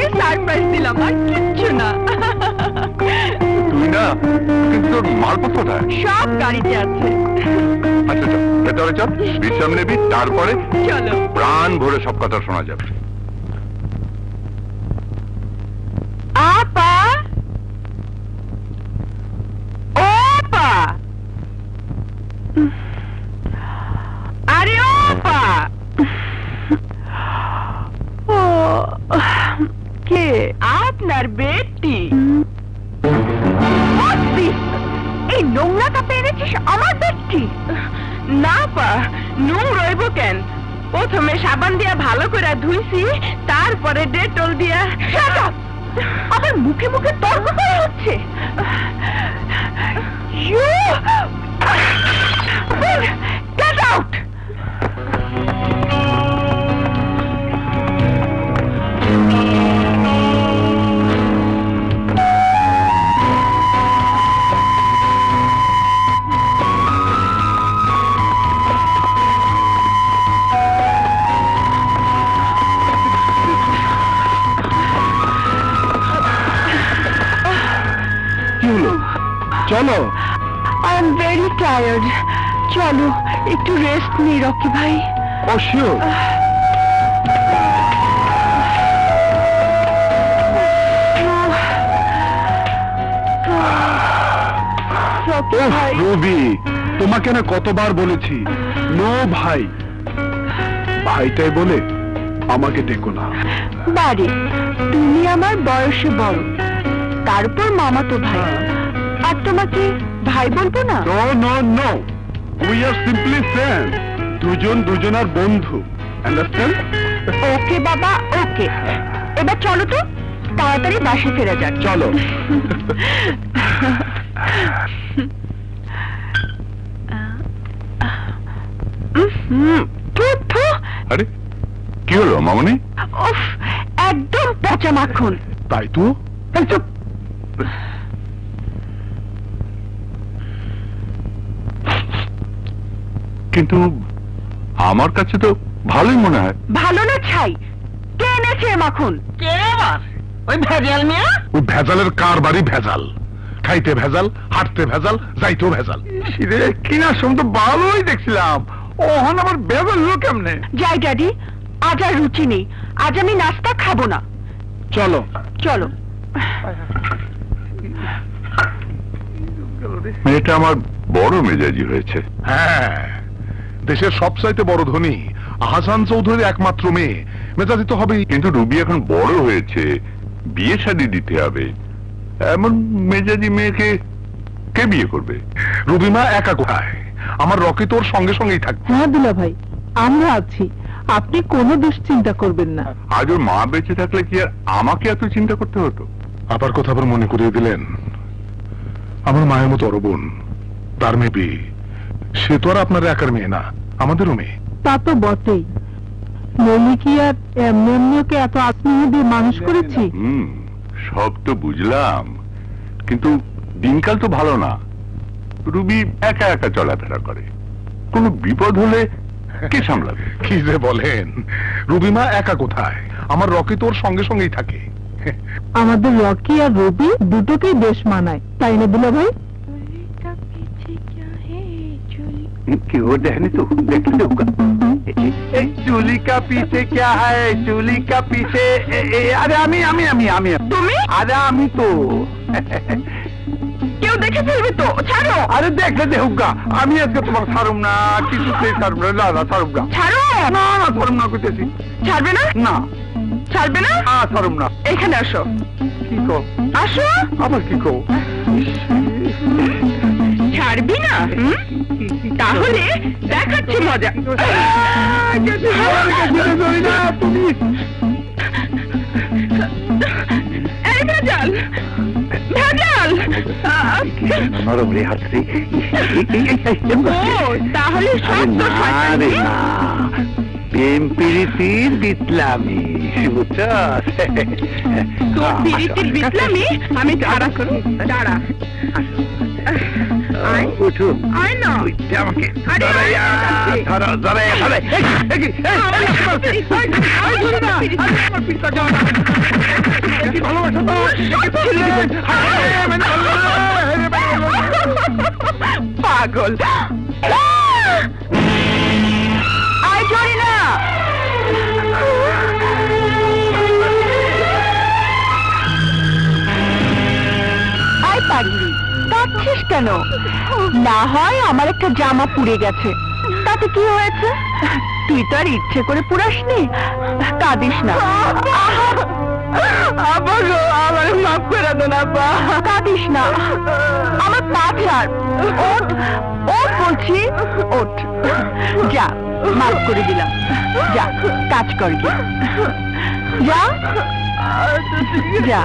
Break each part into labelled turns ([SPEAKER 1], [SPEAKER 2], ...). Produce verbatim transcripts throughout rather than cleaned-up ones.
[SPEAKER 1] খালি সারপ্রাইজ দিলাম আর কিচ্ছু না।
[SPEAKER 2] তুই না কিন্তু তোর মালপত্র কোথায়?
[SPEAKER 1] সব গাড়িতে আছে।
[SPEAKER 2] আচ্ছা চল ভেতরে চল, বিশ্রাম নেবি, তারপরে
[SPEAKER 1] চলো
[SPEAKER 2] প্রাণ ভরে সব কথা শোনা যাবে।
[SPEAKER 1] আপা, ও আপা, আরে ও আপা। ও কে? আপনার বেটি। এই নোংরা কাপে এনেছিস আমার বেটি? না পা, নুন রইব কেন? প্রথমে সাবান দিয়া ভালো করে ধুইছি, তারপরে ডেটল দিয়া। আমার মুখে মুখে তর্ক করা হচ্ছে। Get out!
[SPEAKER 2] চলো।
[SPEAKER 1] আই এম ভেরি টায়ার্ড, চলো একটু রেস্ট নিই রকি ভাই।
[SPEAKER 2] ও শিওর। রবি, তোমাকে না কতবার বলেছি নো ভাই, ভাইটাই বলে আমাকে ডেকো না।
[SPEAKER 1] বাড়ি তুমি আমার বয়সে বড়, তারপর মামা তো ভাই, আর তোমাকে ভাই বলবো না?
[SPEAKER 2] No no no, we are simply friends, দুজন দুজনের বন্ধু, আন্ডারস্ট্যান্ড?
[SPEAKER 1] ওকে বাবা ওকে, এবার চলো তো তাড়াতাড়ি বাসে ফেরা যাক।
[SPEAKER 2] চলো। আরে কি হলো মামনি?
[SPEAKER 1] উফ, একদম পচা মাখন।
[SPEAKER 2] তাই তো। কিন্তু আমার কাছে তো ভালোই মনে হয়।
[SPEAKER 1] ভালো না ছাই? কে এনেছে মাখন? কে আবার? ওই ভেজাল মিয়া।
[SPEAKER 2] ওই ভেজালের কার বাড়ি ভেজাল, খাইতে ভেজাল, হাঁটতে ভেজাল, যাইতেও ভেজাল। কিনা শুন তো ভালোই দেখছিলাম, ওহন আমার ভেজাল হলো কেমনে?
[SPEAKER 1] যাই ড্যাডি, আজ আর রুচি নেই, আজ আমি নাস্তা খাবো না।
[SPEAKER 2] চলো
[SPEAKER 1] চলো।
[SPEAKER 2] মেয়েটা আমার বড় মেজাজি হয়েছে। হ্যাঁ, দেশের সবচাইতে বড় ধনী আহসান চৌধুরীর একমাত্র মেয়ে, মেজাজি তো হবেই। কিন্তু রুবি এখন বড় হয়েছে, বিয়ে শাদী দিতে হবে, এমন মেজাজি মেয়েকে কে বিয়ে করবে? রুবিমা একা কোথায়? আমার রকি তোর সঙ্গে সঙ্গেই থাকবে।
[SPEAKER 3] হ্যাঁ দুলা ভাই, আমরা আছি, আপনি কোনো দুশ্চিন্তা করবেন না।
[SPEAKER 2] আজ ওর মা বেঁচে থাকলে কি আর আমাকে এত চিন্তা করতে হতো? আবার কথা আবার মনে করিয়ে দিলেন, আমার মায়ের মতো বড় বোন, তার মেয়ে বিয়ে, সে তো আর আপনার একার মেয়ে না, আমাদেরও মেয়ে।
[SPEAKER 3] তা তো বটেই, নইলে কি আর এমনি এমনি ওকে এত আত্মীয় দিয়ে মানুষ করেছি?
[SPEAKER 2] হুম, সব তো বুঝলাম, কিন্তু দিনকাল তো ভালো না। রুবি একা একা চলাফেরা করে, কোনো বিপদ হলে কে সামলাবে? কি যে বলেন, রুবিমা একা কোথায়? আমার রকি তোর সঙ্গে সঙ্গেই থাকে।
[SPEAKER 3] আমাদের রকি আর রবি দুটোকেই বেশ মানায়, তাই না দুলা ভাই?
[SPEAKER 4] क्यों रहने तो देख लो चूली का पीछे क्या है, चूली का पीछे अरे आमी आमी आमी आमी
[SPEAKER 1] তুমি?
[SPEAKER 4] अरे आमी तो
[SPEAKER 1] কেউ দেখে ফেলবে তো, ছাড়ো।
[SPEAKER 4] अरे देखले देखूंगा आमी आज के तुम्हारा सारुम ना किसी से सारुम ना ना सारुंगा
[SPEAKER 1] ছাড়ো।
[SPEAKER 4] ना ना सारुम ना कुछ ऐसी
[SPEAKER 1] ছাড়বে না?
[SPEAKER 4] ना
[SPEAKER 1] ছাড়বে না?
[SPEAKER 4] हाँ सारुम ना
[SPEAKER 1] এখানে আসো।
[SPEAKER 4] की को
[SPEAKER 1] আসো।
[SPEAKER 4] আবার কি কো?
[SPEAKER 1] ছাড়বি না? হুম? তাহলে দেখাচ্ছি মজা। এই ভেজাল, ভেজাল।
[SPEAKER 4] নরম রে হাত রে।
[SPEAKER 1] ও তাহলে সব তো শয়তানি।
[SPEAKER 4] প্রেম প্রীতির বিপ্লবী বুঝছস?
[SPEAKER 1] তোর পিরিতির বিপ্লবী আমি দাঁড়া করো দাঁড়া আয়
[SPEAKER 4] উঠো
[SPEAKER 1] আয় না
[SPEAKER 4] উঠতে আমাকে
[SPEAKER 1] আরে,
[SPEAKER 4] ধরাইয়া,
[SPEAKER 1] আরে,
[SPEAKER 4] ধরো, ধরাইয়া, ধরাই। এই, এই, এই, এই,
[SPEAKER 1] আরে,
[SPEAKER 4] এই, এই, এই, ধরো না, আরে, আমার পিঠটা যাও না। একে ভালোবাসো তো, একে ছেড়ে দিবে। আরে, মানে ভালো না, আরে, মানে ভালো না।
[SPEAKER 1] পাগল আয় জরি না আয় পাগলি কাঁদছিস কেন? না হয় আমার একটা জামা পুড়ে গেছে, তাতে কি হয়েছে? তুই তো আর ইচ্ছে করে পুরাসনি, কাঁদিস না। আব্বা গো, আমার মাফ করে দেন আব্বা। কাঁদিস না, আমার পা ছাড়। ওঠ ওঠ বলছি, ওঠ। যা, মাফ করে দিলাম। যা, কাজ কর গিয়ে। যা যা।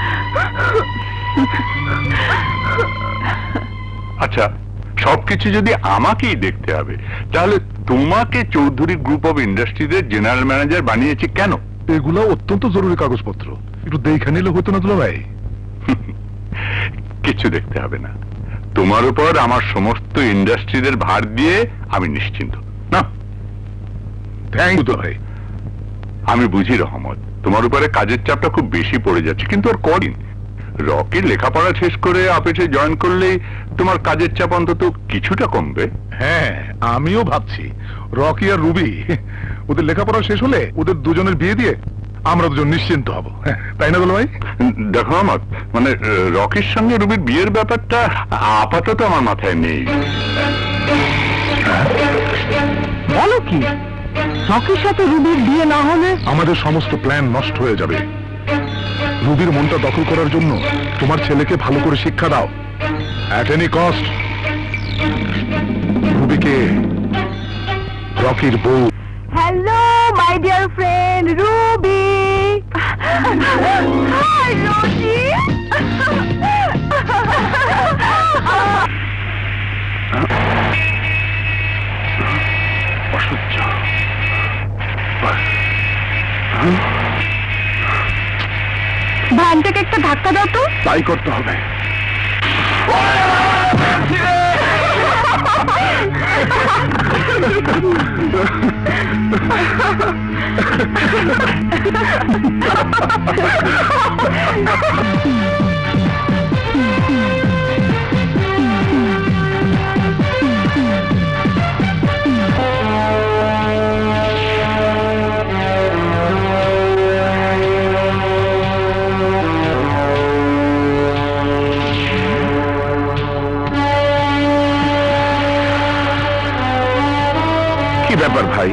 [SPEAKER 2] আচ্ছা, সবকিছু যদি আমাকেই দেখতে হবে, তাহলে তোমাকে চৌধুরী গ্রুপ অফ ইন্ডাস্ট্রিজের জেনারেল ম্যানেজার বানিয়েছে কেন?
[SPEAKER 5] এগুলো অত্যন্ত জরুরি কাগজপত্র, একটু দেখে নিলে হতো না দুলা ভাই?
[SPEAKER 2] কিছু দেখতে হবে না, তোমার উপর আমার সমস্ত ইন্ডাস্ট্রিজের ভার দিয়ে আমি নিশ্চিন্ত। না,
[SPEAKER 5] থ্যাংক ইউ দুলা ভাই।
[SPEAKER 2] আমি বুঝি রহমত, তোমার উপরে কাজের চাপটা খুব বেশি পড়ে যাচ্ছে, কিন্তু আর কদিন রকির লেখাপড়া শেষ করে অফিসে জয়েন করলেই তোমার কাজের চাপ অন্তত কিছুটা কমবে।
[SPEAKER 5] হ্যাঁ, আমিও ভাবছি রকি আর রুবি ওদের লেখাপড়া শেষ হলে ওদের দুজনের বিয়ে দিয়ে আমরা দুজন নিশ্চিন্ত হব, তাই না দুলা ভাই?
[SPEAKER 2] দেখো রহমত, মানে রকির সঙ্গে রুবির বিয়ের ব্যাপারটা আপাতত আমার মাথায় নেই।
[SPEAKER 3] বলো কি, রকির সাথে রুবির বিয়ে না হলে?
[SPEAKER 5] আমাদের সমস্ত প্ল্যান নষ্ট হয়ে যাবে। রুবির মনটা দখল করার জন্য তোমার ছেলেকে ভালো করে শিক্ষা দাও, অ্যাট এনি কস্ট। রুবিকে রকির বউ।
[SPEAKER 1] Hello my dear friend Ruby. Hi Rocky.
[SPEAKER 2] অসহ্য।
[SPEAKER 1] ভ্যানটাকে একটা ধাক্কা দাও তো।
[SPEAKER 2] তাই করতে হবে।
[SPEAKER 5] কি ব্যাপার ভাই,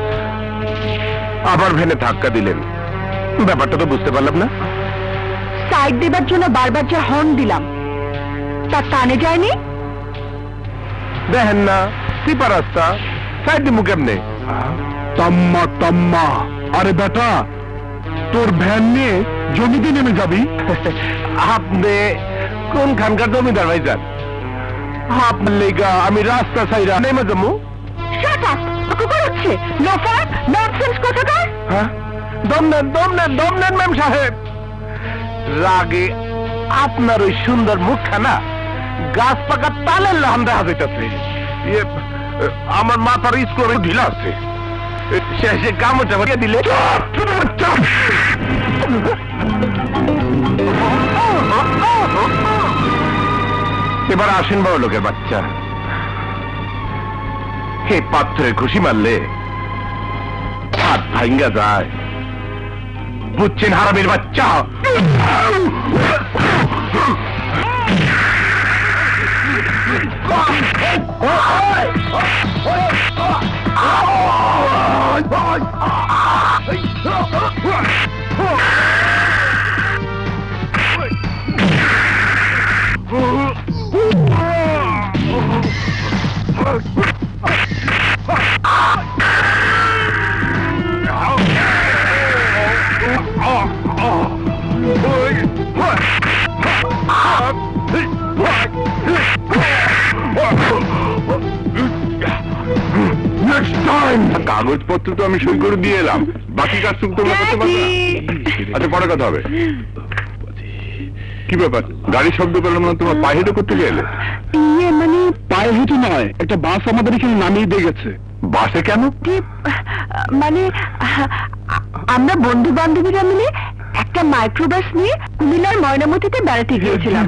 [SPEAKER 5] আবার ভ্যানে ধাক্কা দিলেন? ব্যাপারটা তো বুঝতে পারলাম না।
[SPEAKER 1] সাইড দেবার জন্য বারবার যে হর্ন দিলাম, তার কানে যায়নি।
[SPEAKER 5] দেখেন না সিপা রাস্তা, সাইড দিমু কেমনে? তাম্মা তাম্মা, আরে বেটা তোর ভ্যান নিয়ে জমিতে নেমে যাবি? আপনি কোন খানকার জমিদার ভাই যান? আপনার লেগা আমি রাস্তা সাইরা নেমে যাবো?
[SPEAKER 1] শাট আপ, কুকুর হচ্ছে লোফার, ননসেন্স কোথাকার।
[SPEAKER 5] হ্যাঁ, দম নেন দম নেন দম নেন ম্যাম সাহেব। রাগে আপনার ওই সুন্দর মুখখানা গাছ পাকা তালের লাহান দেখা যাইতেছে। ইয়ে, আমার মাথার স্ক্রোল ঢিলা আছে, শেষে গামোটা ভরিয়ে দিলে। এবার আসেন বড় লোকের বাচ্চা, হে পাত্রে খুশি মারলে হাত ভাঙ্গা যায়, বুঝছেন হারামির বাচ্চা? Next time!
[SPEAKER 2] কাগজপত্র তো আমি সই করে দিয়ে এলাম, বাকি কাজ তো তোমরা করতে পারবে না। আচ্ছা পরে কথা হবে। কি ব্যাপার, গাড়ির শব্দ পেলাম না, তোমার পায়ে হেঁটে করতে গেলে?
[SPEAKER 3] ইয়ে মানে
[SPEAKER 5] পায়ে হেঁটে নয়, একটা বাস আমাদের এখানে নামিয়ে দিয়ে গেছে।
[SPEAKER 2] বাসে কেন?
[SPEAKER 1] মানে আমরা বন্ধু বান্ধবীরা মিলে একটা মাইক্রোবাস নিয়ে কুমিল্লার ময়নামতিতে বেড়াতে গিয়েছিলাম।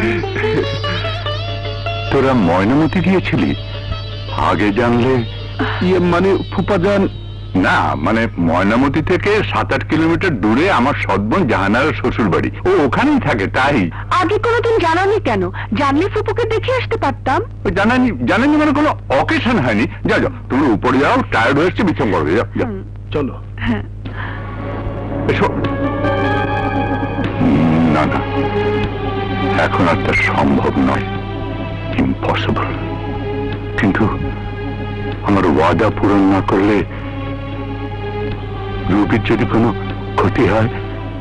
[SPEAKER 2] তোরা ময়নামতি গিয়েছিলি? আগে জানলে।
[SPEAKER 5] ইয়ে মানে ফুপাজান,
[SPEAKER 2] না মানে ময়নামতি থেকে সাত আট কিলোমিটার দূরে আমার সৎবোন জাহানার শ্বশুর বাড়ি, ও ওখানেই থাকে। তাই
[SPEAKER 1] আগে কোনোদিন জানানি কেন? জানলে ফুপুকে দেখে আসতে পারতাম।
[SPEAKER 2] ওই জানানি জানানি মানে কোনো অকেশন হয়নি। যা যাও, তুমি উপরে যাও, টায়ার্ড হয়েছে, বিছাম করবে। যাও যাও,
[SPEAKER 5] চলো।
[SPEAKER 2] এসো। না না, এখন আর তা সম্ভব নয়, ইম্পসিবল। কিন্তু আমার ওয়াদা পূরণ না করলে রুবির যদি কোনো ক্ষতি হয়।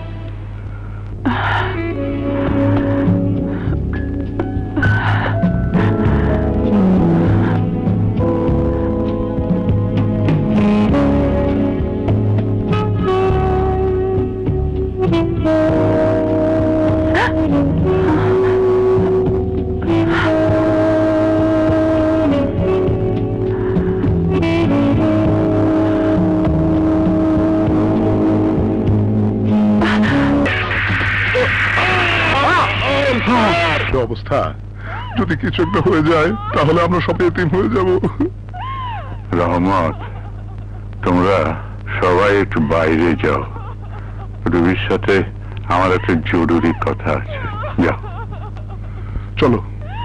[SPEAKER 5] অবস্থা, যদি কিছু একটা হয়ে যায় তাহলে আমরা সব এতিম হয়ে যাব।
[SPEAKER 2] রহমত, তোমরা সবাই একটু বাইরে যাও, রুবির সাথে আমার একটা জরুরি কথা আছে। যাও
[SPEAKER 5] চলো।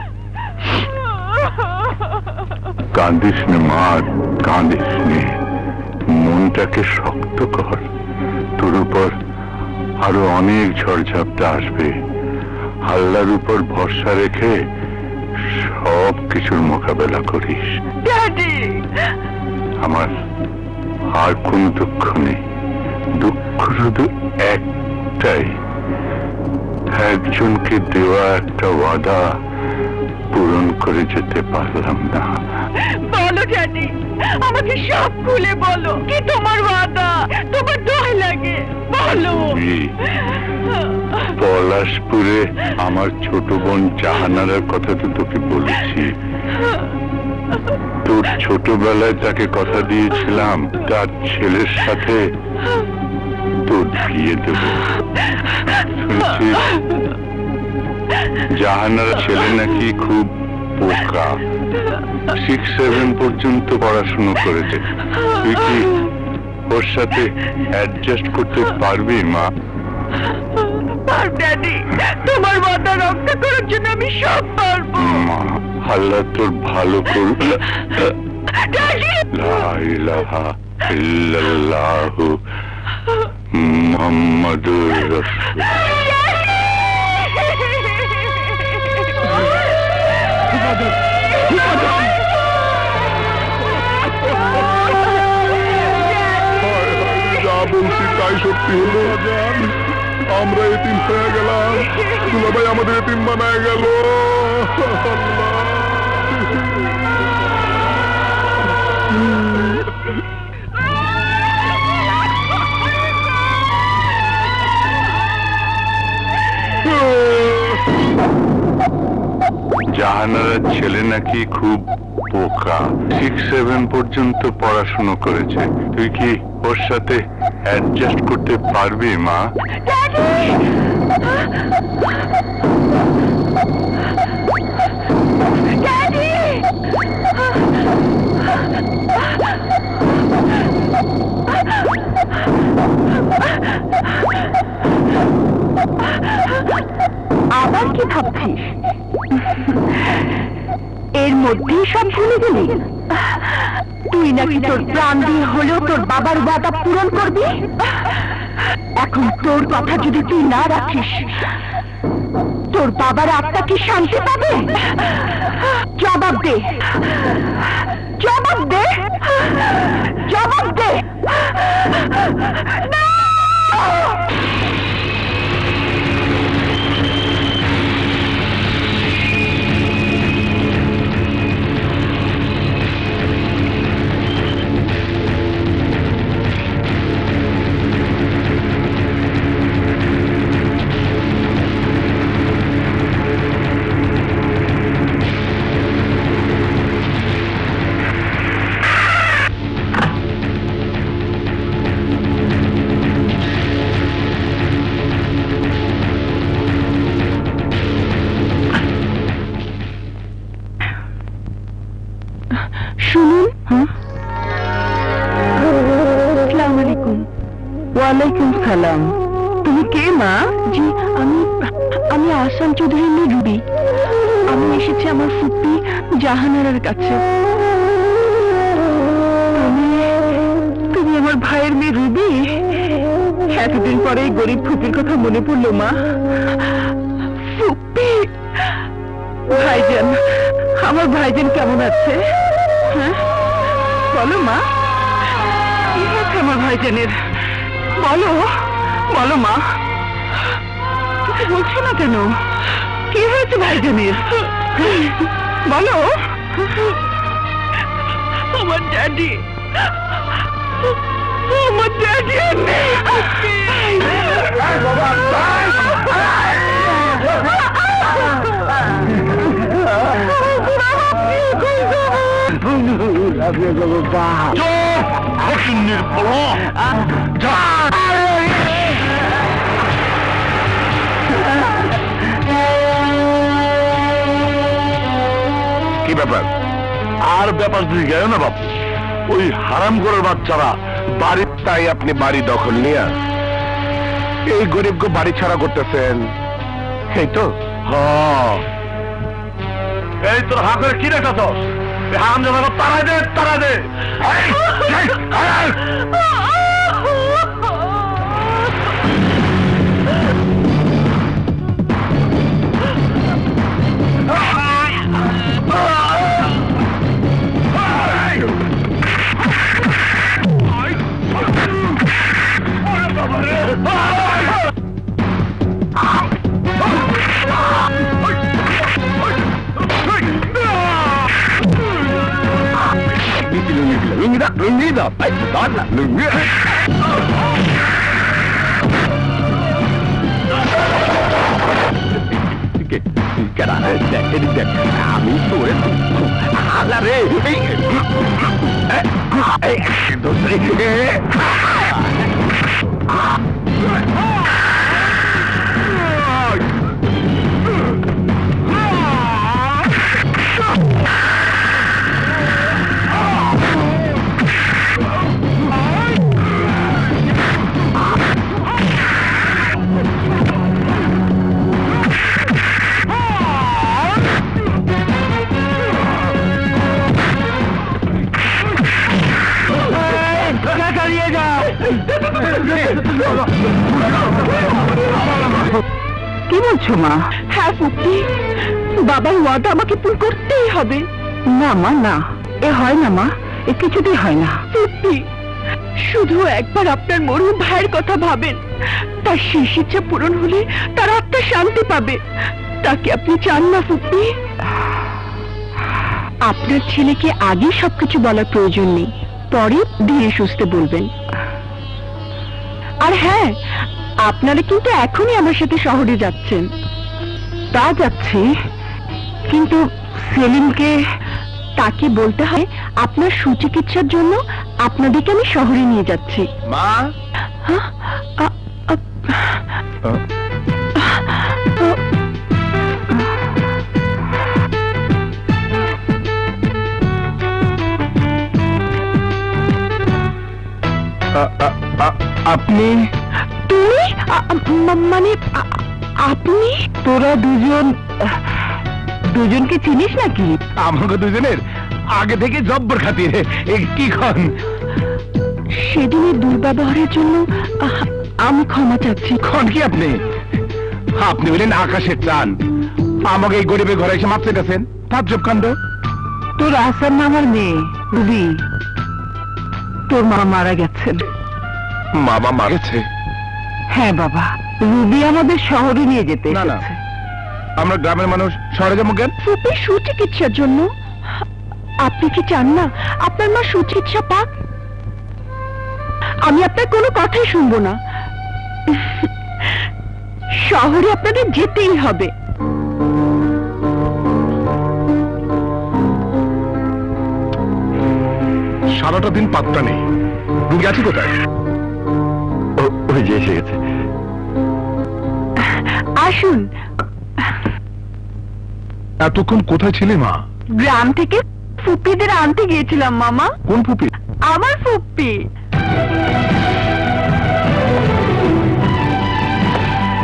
[SPEAKER 2] কাঁদিস নে মা, কাঁদিস নে, মনটাকে শক্ত কর। তোর উপর আরো অনেক ঝড়ঝাপটা আসবে। আল্লাহর উপর ভরসা রেখে সব কিছুর মোকাবেলা করিস। আমার আর কোন দুঃখ নেই, দুঃখ শুধু একটাই, একজনকে দেওয়া একটা ওয়াদা পূরণ করে যেতে পারলাম না।
[SPEAKER 1] বলো ড্যাডি, আমাকে সব খুলে বলো, কি তোমার ওয়াদা? তোমার দোহাই লাগে, বলো।
[SPEAKER 2] পলাশপুরে আমার ছোট বোন জাহানারার কথা তো তোকে বলেছি। তোর ছোটবেলায় যাকে কথা দিয়েছিলাম তার ছেলের সাথে তোর বিয়ে দেব। শুনেছিস জাহানারা ছেলে নাকি খুব বোকা, সিক্স সেভেন পর্যন্ত পড়াশুনো করেছে। তুই কি ওর সাথে অ্যাডজাস্ট করতে পারবি মা?
[SPEAKER 1] ড্যাডি, তোমার ওয়াদা রক্ষা করার জন্য আমি সব পারবো।
[SPEAKER 2] মা, আল্লাহ তোর ভালো করবে। লা ইলাহা ইল্লাল্লাহু মুহাম্মাদুর রাসূলুল্লাহ।
[SPEAKER 5] যা বলছি তাই সত্যি হলো। জান, আমরা এতিম হয়ে গেলাম, দুলাভাই আমাদের এতিম বানায় গেল।
[SPEAKER 2] জাহানারার ছেলে নাকি খুব বোকা, সিক্স সেভেন পর্যন্ত পড়াশুনো করেছে। তুই কি ওর সাথে অ্যাডজাস্ট করতে পারবি মা?
[SPEAKER 1] আবার কি ভাবছিস? এর মধ্যেই সব ভুলে গেলি? তুই নাকি তোর প্রাণ দিয়ে হলেও তোর বাবার ওয়াদা পূরণ করবি। এখন তোর কথা যদি তুই না রাখিস, তোর বাবার আত্মা কি শান্তি পাবে? জবাব দে, জবাব দে, জবাব দে। না! মা? জি, আমি আমি আহসান চৌধুরীর মেয়ে রুবি। আমি এসেছি আমার ফুপি জাহানারার কাছে। তুমি আমার ভাইয়ের মেয়ে রুবি? এতদিন পরে এই গরিব ফুপির কথা মনে পড়লো মা। ফুপি, ভাইজান, আমার ভাইজান কেমন আছে? হ্যাঁ বলো মা, কি হয়েছে আমার ভাইজানের? বলো বলো মা, কিছু বলছো না কেন? কি হয়েছে ভাইজানের? বলো। আমার ড্যাডি, আমার ড্যাডি
[SPEAKER 2] কি ব্যাপার? আর ব্যাপার তুই গেল না বাপু, ওই হারাম করার বাচ্চারা বাড়ির, তাই আপনি বাড়ি দখল নিয়ে এই গরিবকে বাড়ি ছাড়া করতেছেন, এই তো? এই তোর হাত ধরে কি রেখেছ? হারাম জানা তারা দে, তারা দে। Lunida, ay, dona, lunida. Cara, ini dia. Kami tu, ala re. Eh, eh, dosa.
[SPEAKER 1] কি বলছো মা? হ্যাঁ ফুপি, বাবার ওয়াদা আমাকে পূরণ করতেই হবে। না মা, না, এ হয় না মা, এ কিছুতেই হয় না। ফুপি, শুধু একবার আপনার মরহুম ভাইয়ের কথা ভাবেন, তার শেষ ইচ্ছা পূরণ হলে তার আত্মা শান্তি পাবে। তাকে আপনি চান না ফুপি? আপনার ছেলেকে আগে সবকিছু বলার প্রয়োজন নেই, পরে ধীরে সুস্থে বলবেন। আর হ্যাঁ, আপনারা কিন্তু এখনই আমার সাথে শহরে যাচ্ছেন। তা যাচ্ছি, কিন্তু সেলিমকে, তাকে বলতে হয় আপনার সুচিকিৎসার জন্য আপনাদেরকে আমি শহরে নিয়ে যাচ্ছি।
[SPEAKER 5] মা,
[SPEAKER 1] হ্যাঁ? আ- আ-
[SPEAKER 5] আপনি?
[SPEAKER 1] তুমি? আ- মা- মানে আ- আপনি?
[SPEAKER 3] তোরা দুজন দুজনকে চিনিস নাকি?
[SPEAKER 5] আমাকে দুজনের আগে থেকে জব্বর খাতির, কি খন?
[SPEAKER 1] সেদিনের দুর্ব্যবহারের জন্য আ- আমি ক্ষমা চাচ্ছি।
[SPEAKER 5] খন কি আপনি? আপনি হলেন আকাশের চান, আমাকে এই গরিবের ঘরে এসে মারতে গেছেন। তাজ্জব কাণ্ড।
[SPEAKER 3] তোর আসার না আমার মেয়ে রুবি, তোর মা মারা গেছেন।
[SPEAKER 5] মামা মারেছে?
[SPEAKER 3] হ্যাঁ বাবা, রুবি আমাদের শহরে নিয়ে যেতে
[SPEAKER 5] না, না।
[SPEAKER 3] এসেছে।
[SPEAKER 5] আমরা গ্রামের মানুষ শহরে যাবো কেন?
[SPEAKER 1] ফুপির সুচিকিৎসার জন্য। আপনি কি চান না আপনার মা সুচিকিৎসা পাক? আমি আপনার কোনো কথাই শুনবো না। শহরে আপনাদের যেতেই হবে।
[SPEAKER 2] সারাটা দিন পাত্তা নেই, রুগী আছে কোথায়?
[SPEAKER 5] ওই যে এসে গেছে।
[SPEAKER 1] আসুন।
[SPEAKER 2] এতক্ষণ কোথায় ছিলে মা?
[SPEAKER 1] গ্রাম থেকে ফুপিদের আনতে গিয়েছিলাম মামা।
[SPEAKER 2] কোন ফুপি?
[SPEAKER 1] আমার ফুপি।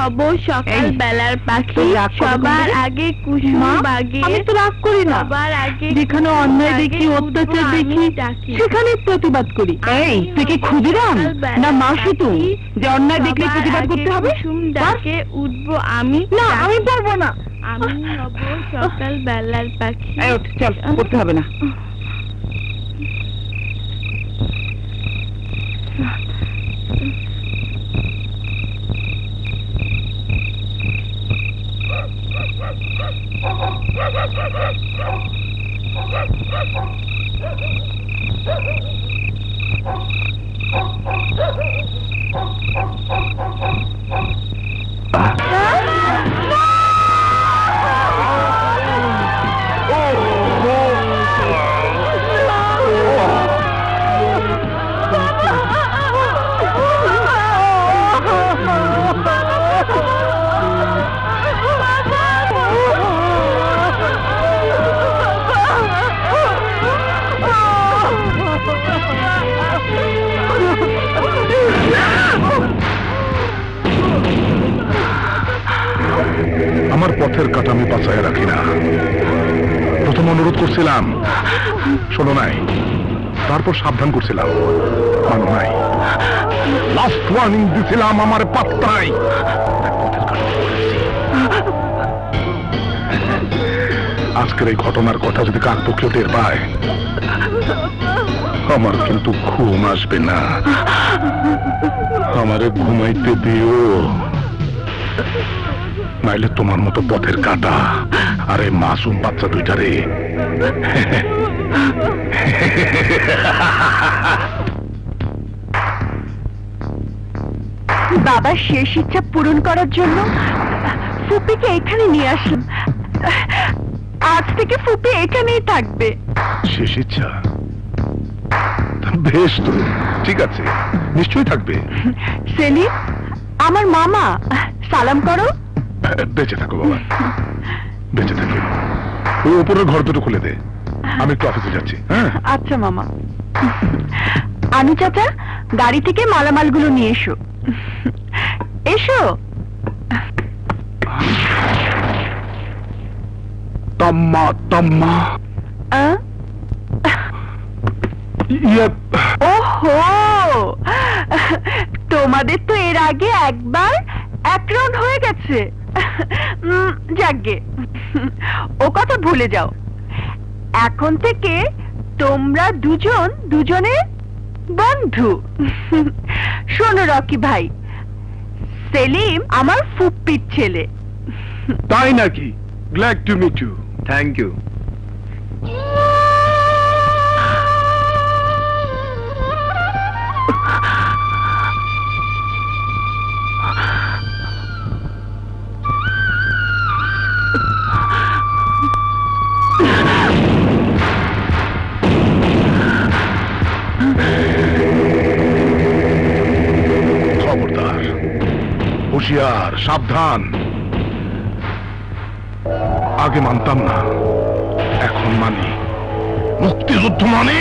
[SPEAKER 1] নব সকাল বেলার পাখি, সবার আগে কুসুম বাগে।
[SPEAKER 3] আমি তো রাগ করি না,
[SPEAKER 1] সবার আগে
[SPEAKER 3] যেখানে অন্যায় দেখি, অত্যাচার দেখি, সেখানে প্রতিবাদ করি। এই তুই কি ক্ষুদিরাম না মাসি তুই যে অন্যায় দেখলে প্রতিবাদ করতে হবে?
[SPEAKER 1] কুসুম ডাকে উঠবো আমি।
[SPEAKER 3] না, আমি পারবো না।
[SPEAKER 1] আমি নব সকাল বেলার পাখি।
[SPEAKER 3] এই ওঠ, চল, করতে হবে না।
[SPEAKER 2] আমার পথের কাটা আমি বাঁচায় রাখি না। প্রথম অনুরোধ করছিলাম, শোনো নাই। তারপর সাবধান করছিলাম, মানো নাই। লাস্ট ওয়ার্নিং দিছিলাম, আমার পাত্তাই। পথের কাটা করেছি। আজকের এই ঘটনার কথা যদি কাকপক্ষ টের পায়, আমার কিন্তু ঘুম আসবে না। আমারে ঘুমাইতে দিও, নাইলে তোমার মতো পথের কাটা আরে মাসুম বাচ্চা দুইটারে।
[SPEAKER 3] বাবার শেষ ইচ্ছা পূরণ করার জন্য ফুপিকে এখানে নিয়ে আসলাম। আজ থেকে ফুপি এখানেই থাকবে।
[SPEAKER 2] শেষ ইচ্ছা? বেশ তো, ঠিক আছে, নিশ্চয়ই থাকবে।
[SPEAKER 3] সেলিম, আমার মামা, সালাম করো।
[SPEAKER 2] বেঁচে থাকো বাবা, বেঁচে থাকো। ওই উপরের ঘর দুটো খুলে দে, আমি একটু অফিসে যাচ্ছি। হ্যাঁ
[SPEAKER 3] আচ্ছা মামা। আনু চাচা, গাড়ি থেকে মালামালগুলো নিয়ে এসো। এসো।
[SPEAKER 2] তাম্মা তাম্মা।
[SPEAKER 3] আহ?
[SPEAKER 2] ইয়ে,
[SPEAKER 3] ওহো, তোমাদের তো এর আগে একবার এক রাউন্ড হয়ে গেছে। উম, যাকগে, ও কথা ভুলে যাও। এখন থেকে তোমরা দুজন দুজনের বন্ধু। শোনো রকি ভাই, সেলিম আমার ফুপ্পির ছেলে।
[SPEAKER 5] তাই নাকি? Glad to meet you. Thank you.
[SPEAKER 2] খবরদার, হুঁশিয়ার, সাবধান। আগে মানতাম না, এখন মানি। মুক্তিযুদ্ধ মানি।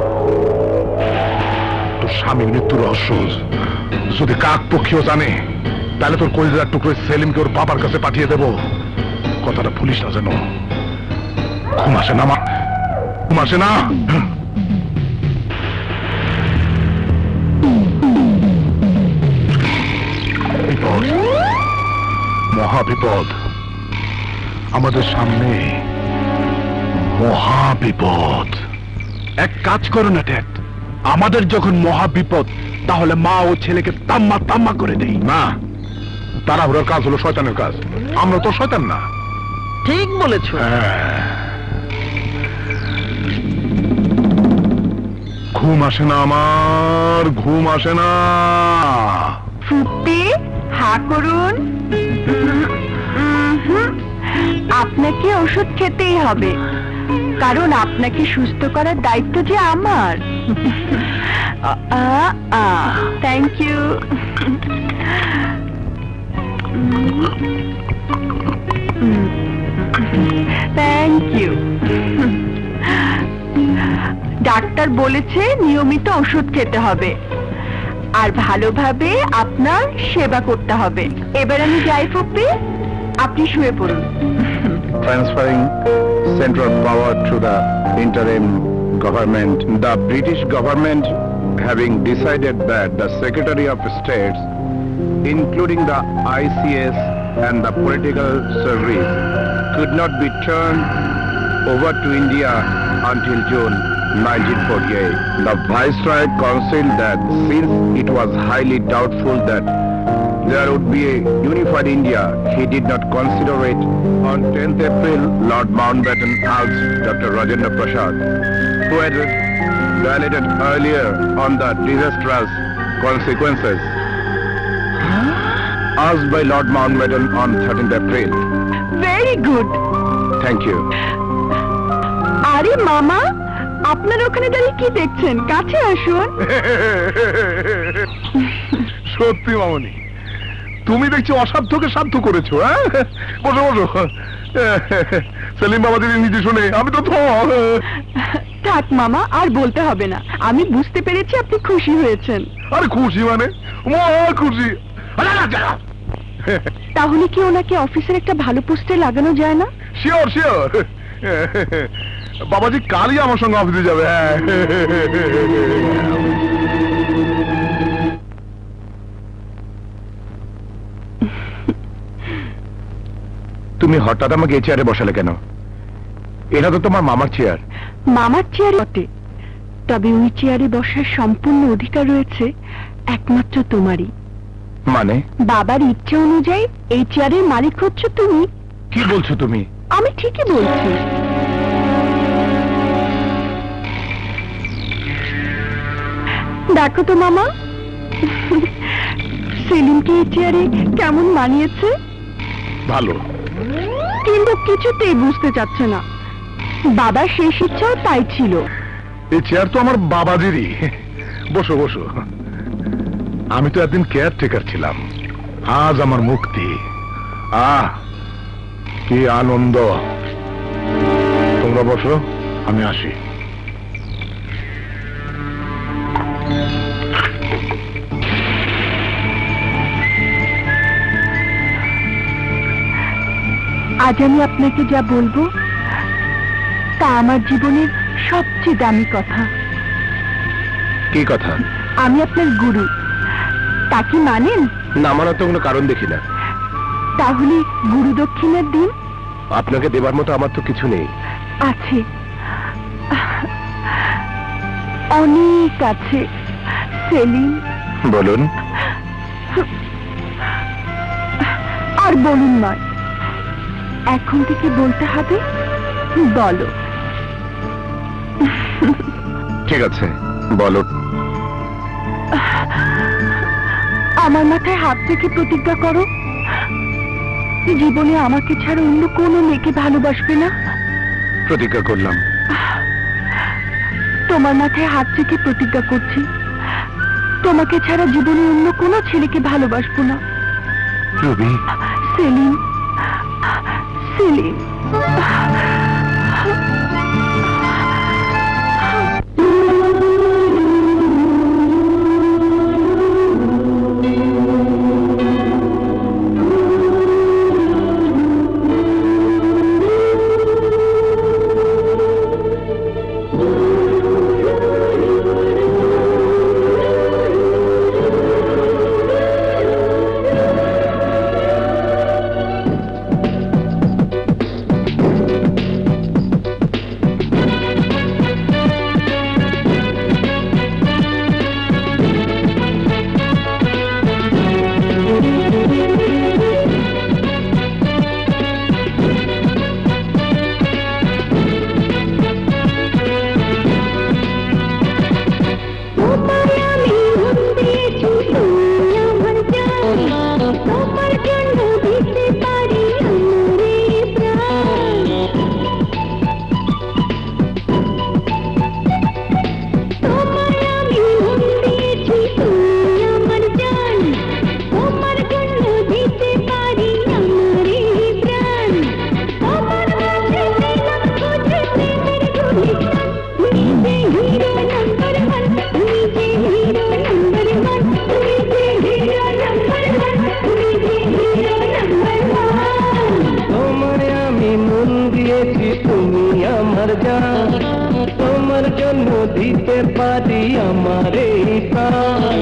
[SPEAKER 2] তোর স্বামীর মৃত্যুর রহস্য যদি কাকপক্ষীও জানে, তাহলে তোর কলিজার টুকরো সেলিমকে ওর বাবার কাছে পাঠিয়ে দেব। কথাটা ভুলিস না যেন। ঘুম আসে না মা, ঘুম আসে না। বিপদ, মহাবিপদ আমাদের সামনে, মহাবিপদ।
[SPEAKER 5] এক কাজ করো না ড্যাড, আমাদের যখন মহাবিপদ, তাহলে মা ও ছেলেকে তাম্মা তাম্মা করে দেই।
[SPEAKER 2] না, তাড়াহুড়োর কাজ হলো শয়তানের কাজ। আমরা তো শয়তান না।
[SPEAKER 3] ঠিক বলেছ।
[SPEAKER 2] হ্যাঁ। ঘুম আসে না আমার, ঘুম আসে না।
[SPEAKER 3] ফুপ্পি, হা করুন। আপনাকে ওষুধ খেতেই হবে, কারণ আপনাকে সুস্থ করার দায়িত্ব যে আমার। Thank you. Thank you. ডাক্তার বলেছে নিয়মিত ওষুধ খেতে হবে। আর ভালোভাবে আপনার সেবা করতে হবে। এবার আমি যাই ফুপ্পি, আপনি শুয়ে পড়ুন।
[SPEAKER 5] Transferring central power to the interim government, the British government having decided that the Secretary of States, including the I C S and the political service, could not be turned over to India until June nineteen forty-eight. The Viceroy concealed that since it was highly doubtful that there would be a unified India, he did not consider it. On tenth April, Lord Mountbatten asked Doctor Rajendra Prasad, who had dilated earlier on the disastrous consequences, asked by Lord Mountbatten on thirteenth April.
[SPEAKER 3] Very good.
[SPEAKER 5] Thank you.
[SPEAKER 3] আরে মামা, আপনার ওখানে দাঁড়িয়ে কি দেখছেন? কাছে আসুন।
[SPEAKER 2] সত্যি মামনি, তুমি দেখছি অসাধ্যকে সাধ্য করেছো। হ্যাঁ, বসো বসো। সেলিম বাবা যদি নিজে শুনে, আমি তো
[SPEAKER 3] থাক মামা, আর বলতে হবে না। আমি বুঝতে পেরেছি আপনি খুশি হয়েছেন।
[SPEAKER 2] আরে খুশি মানে মহা খুশি।
[SPEAKER 3] তাহলে কি ওনাকে অফিসের একটা ভালো পোস্টে লাগানো যায় না?
[SPEAKER 2] Sure sure. বাবাজি কালই আমার সঙ্গে অফিসে যাবে। হ্যাঁ,
[SPEAKER 5] তুমি হঠাৎ আমাকে এই চেয়ারে বসালে কেন? এটা তো তোমার মামার চেয়ার।
[SPEAKER 3] মামার চেয়ার বটে, তবে ওই চেয়ারে বসার সম্পূর্ণ অধিকার রয়েছে একমাত্র তোমারই।
[SPEAKER 5] মানে?
[SPEAKER 3] বাবার ইচ্ছে অনুযায়ী এই চেয়ারের মালিক হচ্ছে তুমি।
[SPEAKER 5] কি বলছো তুমি?
[SPEAKER 3] আমি ঠিকই বলছি। দেখো তো মামা, সেলিমকে এই চেয়ারে কেমন মানিয়েছে?
[SPEAKER 2] ভালো।
[SPEAKER 3] কিন্তু কিছুতেই বুঝতে চাচ্ছে না। বাবার শেষ ইচ্ছাও তাই ছিল।
[SPEAKER 2] এই চেয়ার তো আমার বাবাজিরই। বসো বসো। আমি তো একদিন কেয়ারটেকার ছিলাম, আজ আমার মুক্তি। আহ কি আনন্দ। তোমরা বসো, আমি আসি।
[SPEAKER 3] আজ আমি আপনাকে যা বলবো তা আমার জীবনের সবচেয়ে দামি কথা।
[SPEAKER 5] কি কথা?
[SPEAKER 3] আমি আপনার গুরু, তা কি মানেন?
[SPEAKER 5] না মানার তো কোনো কারণ দেখি না।
[SPEAKER 3] তাহলে গুরু দক্ষিণার দিন?
[SPEAKER 5] আপনাকে দেবার মতো আমার তো কিছু নেই।
[SPEAKER 3] আছে, অনেক আছে সেলিম।
[SPEAKER 5] বলুন।
[SPEAKER 3] আর বলুন নয়, এখন থেকে বলতে হবে। বলো।
[SPEAKER 5] ঠিক আছে, বলো।
[SPEAKER 3] আমার মাথায় হাত রেখে প্রতিজ্ঞা করো জীবনে আমাকে ছাড়া অন্য কোনো মেয়েকে ভালোবাসবে না।
[SPEAKER 5] প্রতিজ্ঞা করলাম।
[SPEAKER 3] তোমার মাথায় হাত রেখে প্রতিজ্ঞা করছি তোমাকে ছাড়া জীবনে অন্য কোনো ছেলেকে ভালোবাসবো না।
[SPEAKER 5] রবি।
[SPEAKER 3] সেলিম, সেলিম।
[SPEAKER 6] তুমি আমার জান, তোমার জন্য দিতে পারি আমার এই প্রাণ।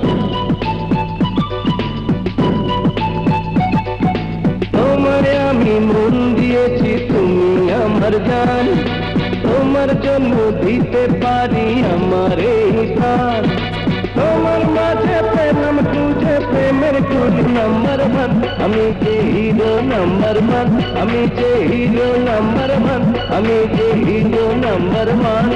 [SPEAKER 6] তোমারে আমি মন দিয়েছি তুমি আমার জান, তোমার জন্য দিতে পারি আমার এই প্রাণ। তোমার মাঝে পেলাম খুঁজে প্রেমের কুলি নাম্বার ওয়ান, আমি যে হিরো নাম্বার ওয়ান, আমি যে হিরো নাম্বার ওয়ান, আমি যে হিরো নাম্বার ওয়ান।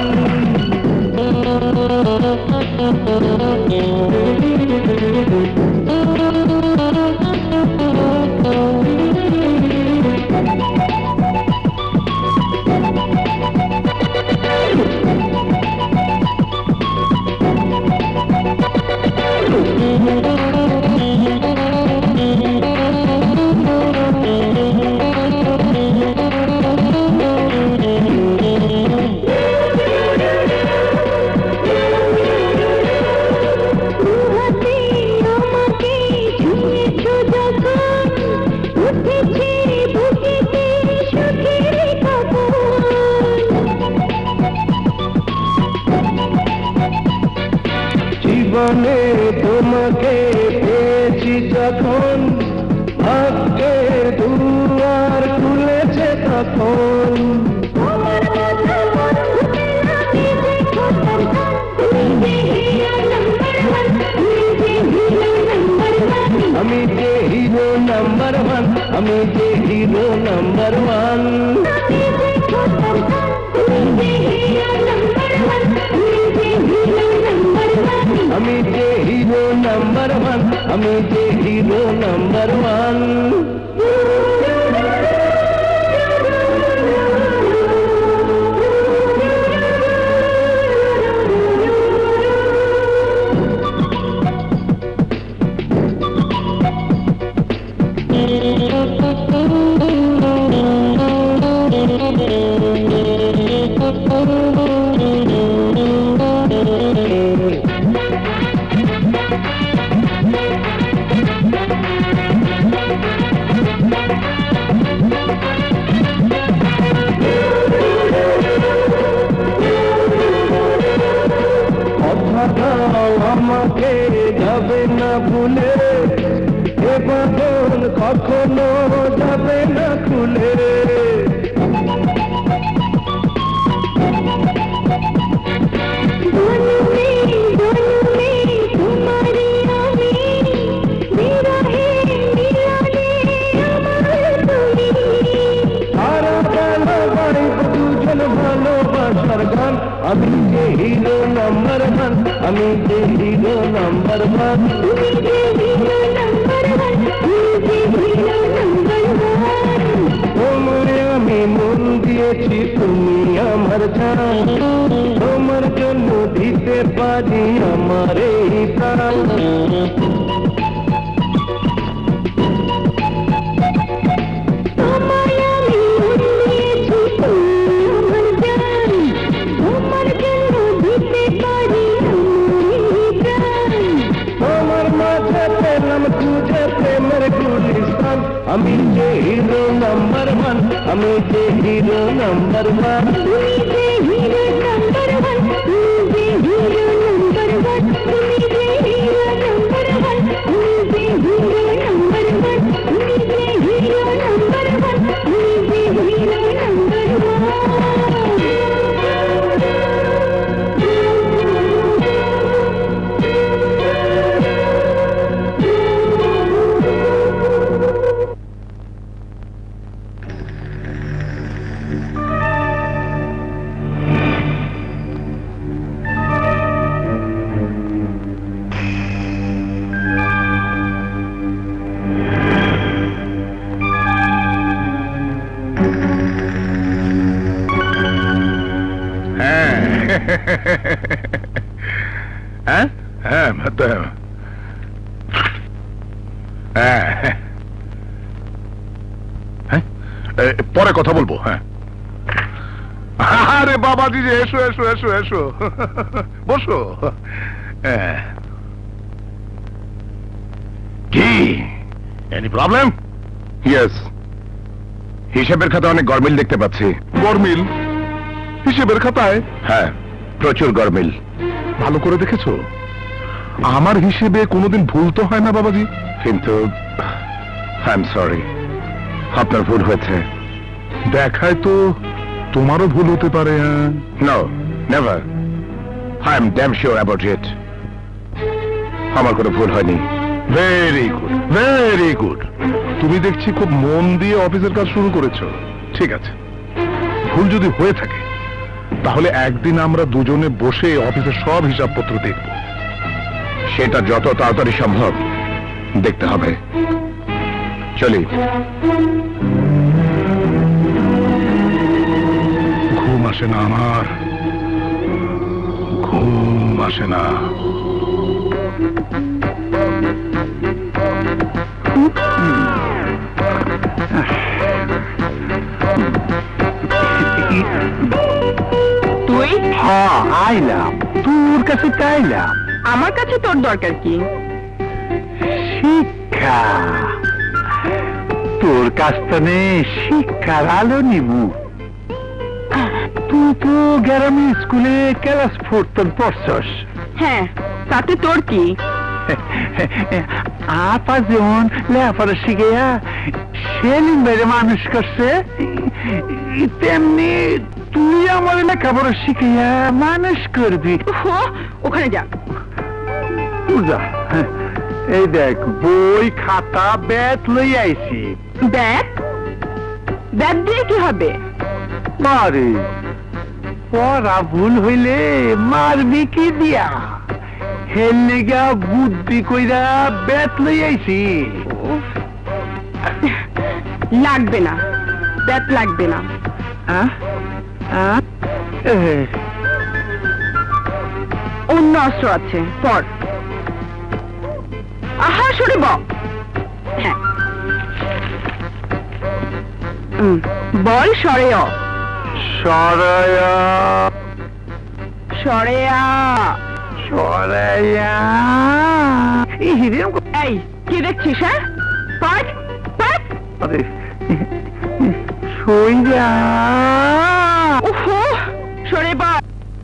[SPEAKER 6] জীবনে তোমাকে পেয়েছি যখন, ভাগ্যের দুয়ার খুলেছে তখন। আমি যে হিরো নাম্বার ওয়ান, আমি যে হিরো নাম্বার ওয়ান। আমি যে হিরো নাম্বার ওয়ান, আমি যে হিরো নাম্বার ওয়ান। আমাকে যাবে না ভুলে, এ বাঁধন কখনো যাবে না খুলে। সারা বেলা গাইব দুজন ভালোবাসার গান, আমি যে হিরো নাম্বার ওয়ান, আমি যে হিরো নাম্বার ওয়ান। তোমারে আমি মন দিয়েছি তুমি আমার জান, তোমার জন্য দিতে পারি আমার এই প্রাণ। আমি যে হিরো নাম্বার ওয়ান, আমি যে হিরো নাম্বার ওয়ান। তুমি যে হিরো নাম্বার ওয়ান, তুমি যে হিরো নাম্বার ওয়ান, তুমি যে হিরো নাম্বার ওয়ান, তুমি যে হিরো নাম্বার ওয়ান, তুমি যে হিরো নাম্বার ওয়ান, তুমি যে হিরো নাম্বার ওয়ান।
[SPEAKER 2] হ্যাঁ হ্যাঁ হ্যাঁ, পরে কথা বলবো। হ্যাঁ, আরে বাবাজি যে এসো এসো এসো এসো, বসো। কি এনি প্রবলেম? ইয়েস
[SPEAKER 5] হিসেবের খাতায় অনেক গরমিল দেখতে পাচ্ছি।
[SPEAKER 2] গরমিল হিসেবের খাতায়?
[SPEAKER 5] হ্যাঁ, প্রচুর গরমিল।
[SPEAKER 2] ভালো করে দেখেছো? আমার হিসেবে কোনোদিন ভুল তো হয় না বাবাজি।
[SPEAKER 5] কিন্তু আই এম সরি, আপনার ভুল হয়েছে।
[SPEAKER 2] দেখায় তো তোমারও ভুল হতে পারে।
[SPEAKER 5] No, never. I am damn sure about it. আমার কোনো ভুল হয়নি।
[SPEAKER 2] Very good, very good. তুমি দেখছি খুব মন দিয়ে অফিসের কাজ শুরু করেছো। ঠিক আছে, ভুল যদি হয়ে থাকে তাহলে একদিন আমরা দুজনে বসে অফিসের সব হিসাবপত্র দেখব।
[SPEAKER 5] সেটা যত তাড়াতাড়ি সম্ভব দেখতে হবে। চলি।
[SPEAKER 2] ঘুম আসে না আমার, ঘুম আসে না।
[SPEAKER 1] তুই?
[SPEAKER 4] হ্যাঁ, আইলাম তোর কাছে। চাইলাম
[SPEAKER 1] আমার কাছে তোর দরকার কি?
[SPEAKER 4] শিক্ষা। তোর কাছ থেকে শিক্ষার আলো নিবু। তুই তো গ্রামের স্কুলে ক্লাস ফোরতন পড়ছস।
[SPEAKER 1] হ্যাঁ, তাতে তোর কি?
[SPEAKER 4] আপা যেমন লেখাপড়া শিখেয়া সেলিম বাইরে মানুষ করছে, তেমনি তুই আমার লেখাপড়া শিখেয়া মানুষ করবি।
[SPEAKER 1] ওখানে যা।
[SPEAKER 4] যা। এই দেখ, বই খাতা ব্যাট লই আইছি।
[SPEAKER 1] ব্যাট? ব্যাট দিয়ে কি হবে?
[SPEAKER 4] মারে, পড়া ভুল হইলে মারবি কি দিয়া? হেল লেগা বুদ্ধি কইরা ব্যাট লই আইছি।
[SPEAKER 1] লাগবে না, ব্যাট লাগবে না। অন্য অস্ত্র আছে, পড়। আহা, সরে ব। হ্যাঁ, বল সরে অ।
[SPEAKER 4] সরয়া
[SPEAKER 1] সরেয়া
[SPEAKER 4] সরয়া।
[SPEAKER 1] এই কি দেখছিস? হ্যাঁ, পড় পড়।
[SPEAKER 4] আরে সইয়া।
[SPEAKER 1] ওহো, সরে বল।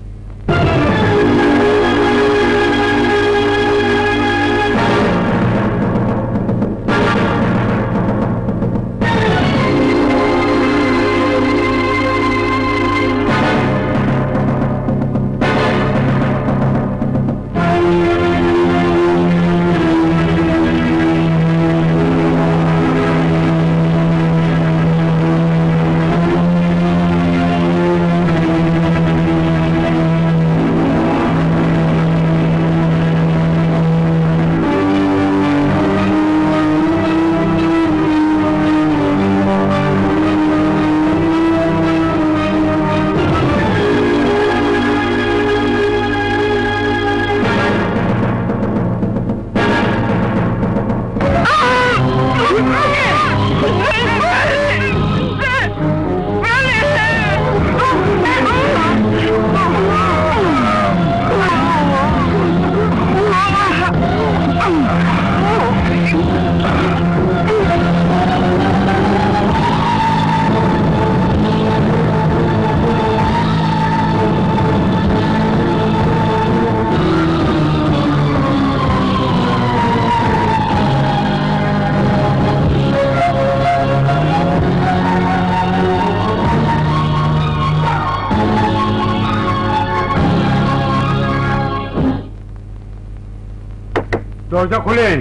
[SPEAKER 4] দরজা খোলেন,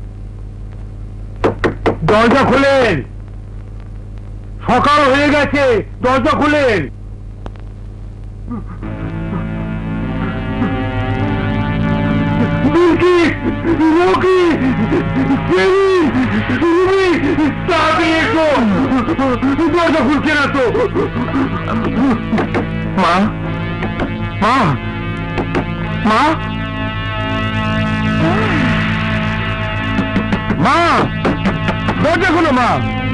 [SPEAKER 4] দরজা খোলেন। সকাল হয়ে গেছে, দরজা খোলেন। দরজা খুলছে না তো। মা, মা, মা, মা, দরজা খুলো। মা,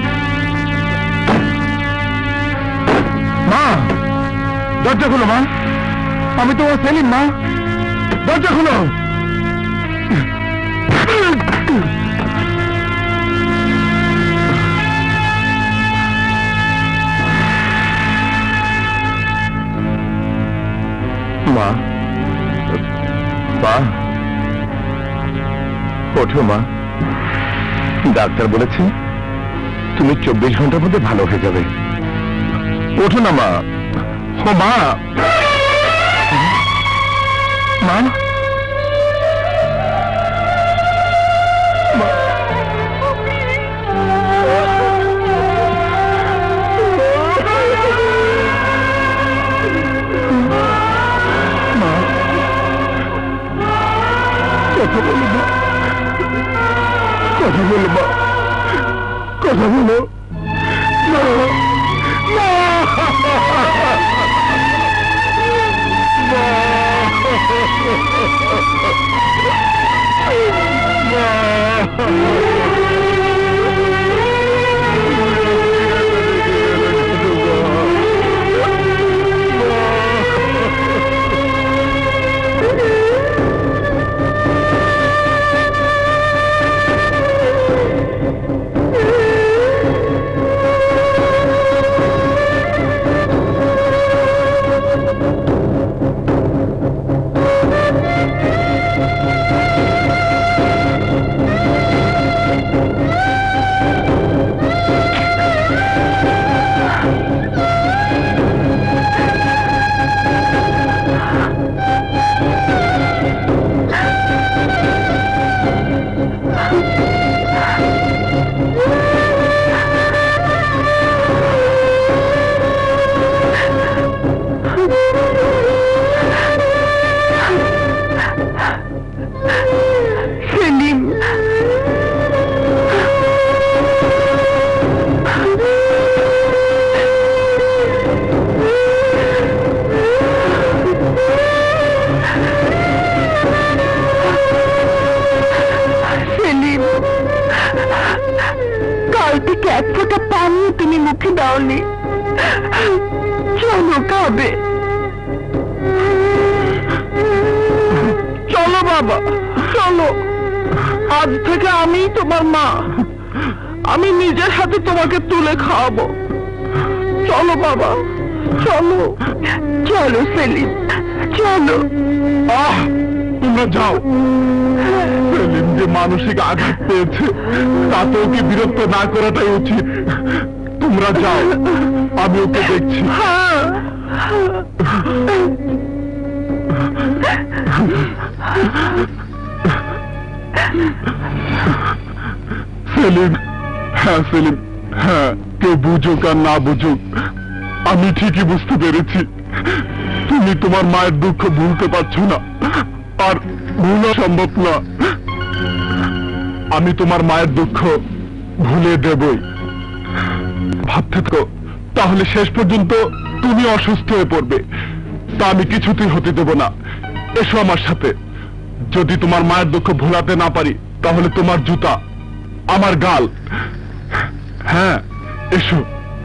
[SPEAKER 4] মা, দরজা খুলো। মা, আমি তোমার সেলিম। মা, দরজা খুলো।
[SPEAKER 5] মা, মা ওঠো মা, ডাক্তার বলেছে তুমি চব্বিশ ঘন্টার মধ্যে ভালো হয়ে যাবে। ওঠো না মা। ও মা, মা কথা বলো মা, কথা বলো মা, কথা বলো। চলো খাবে, চলো বাবা চলো, আজ থেকে আমি তোমার মা, আমি নিজের হাতে তোমাকে তুলে খাওয়াবো। চলো বাবা চলো, চলো সেলিম চলো। আহ তোমরা যাও, সেলিম যে মানসিক আঘাত পেয়েছে তাতে ওকে বিরক্ত না করাটাই উচিত। তোমরা যাও, আমি ওকে দেখছি। সেলিম, হ্যাঁ সেলিম, হ্যাঁ কেউ বুঝুক আর না বুঝুক আমি ঠিকই বুঝতে পেরেছি তুমি তোমার মায়ের দুঃখ ভুলতে পারছো না, আর ভুলা সম্ভব না। আমি তোমার মায়ের দুঃখ ভুলে দেবই। ভাবতে থাকো, তাহলে শেষ পর্যন্ত তুমি অসুস্থ হয়ে পড়বে, তা আমি কিছুতেই হতে দেব না। এসো আমার সাথে, যদি তোমার মায়ের দুঃখ ভোলাতে না পারি তাহলে তোমার জুতা আমার গাল। হ্যাঁ এসো।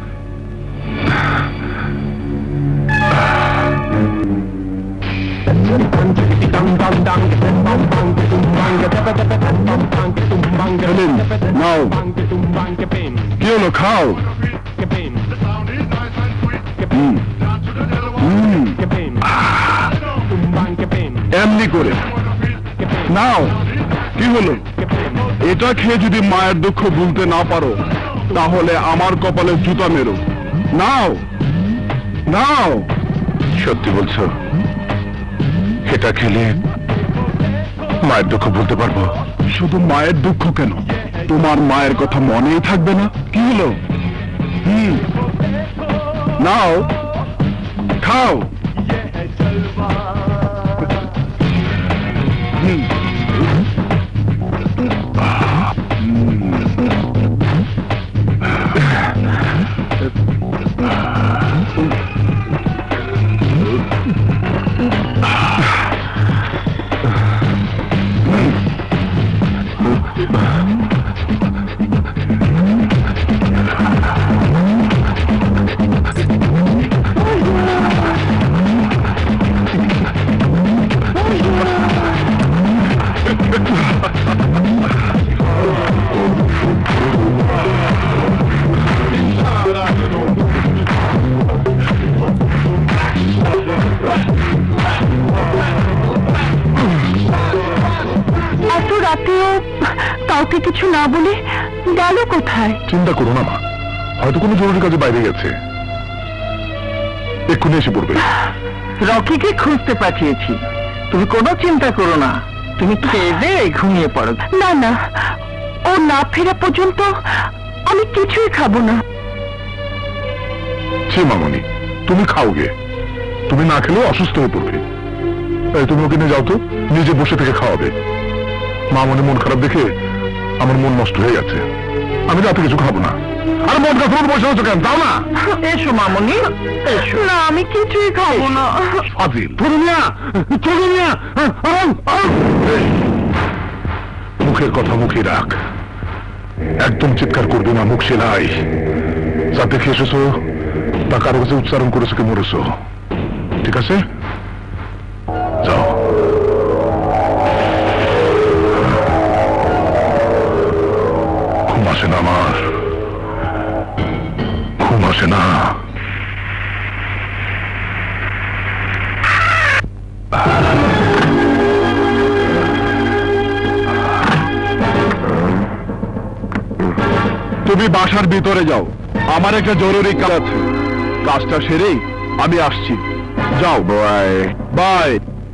[SPEAKER 5] নাও, কি হলো খাও। এমনি করে নাও, কি হলো। এটা খেয়ে যদি মায়ের দুঃখ ভুলতে না পারো তাহলে আমার কপালে জুতা মেরো। নাও নাও। সত্যি বলছো? এটা খেলে মায়ের দুঃখ ভুলতে পারবো? শুধু মায়ের দুঃখ কেন, তোমার মায়ের কথা মনেই থাকবে না। কি হলো? হুম নাও, খাও। হুম
[SPEAKER 3] কিছু না বলে গেল কোথায়?
[SPEAKER 2] চিন্তা করো না মা, হয়তো কোনো জরুরি কাজে বাইরে গেছে, এক্ষুনি এসে পড়বে।
[SPEAKER 4] রকিকে খুঁজতে পাঠিয়েছি, তুমি কোনো চিন্তা করো না, তুমি খেয়ে দিয়ে ঘুমিয়ে পড়ো।
[SPEAKER 3] না না, ও না ফেরা পর্যন্ত আমি কিছুই খাবো না।
[SPEAKER 2] সে মামনি, তুমি খাও গে, তুমি না খেলে অসুস্থ হয়ে পড়বে। এই তুমি ওকে নিয়ে যাও তো, নিজে বসে থেকে খাওয়াবে। মামনি মন খারাপ দেখে আমার মন নষ্ট হয়ে গেছে, আমি রাতে কিছু খাবো না। আর মন খারাপ বসে আছো কেন, তাও না?
[SPEAKER 4] এসো মামনি, এসো।
[SPEAKER 3] না, আমি কিছুই খাবো না।
[SPEAKER 2] ফাজিল।
[SPEAKER 5] চলুমিয়া, চলুমিয়া,
[SPEAKER 2] মুখের কথা মুখে রাখ, একদম চিৎকার করবি না, মুখ সেলাই। যা দেখে এসেছো তা কারো কাছে উচ্চারণ করেছো কি মরেছো, ঠিক আছে? যাও। ঘুম আসে না আমার, ঘুম আসে না।
[SPEAKER 5] তুমি বাসার ভিতরে যাও, আমার একটা জরুরি কাজ আছে, কাজটা সেরেই আমি আসছি। যাও। Bye bye.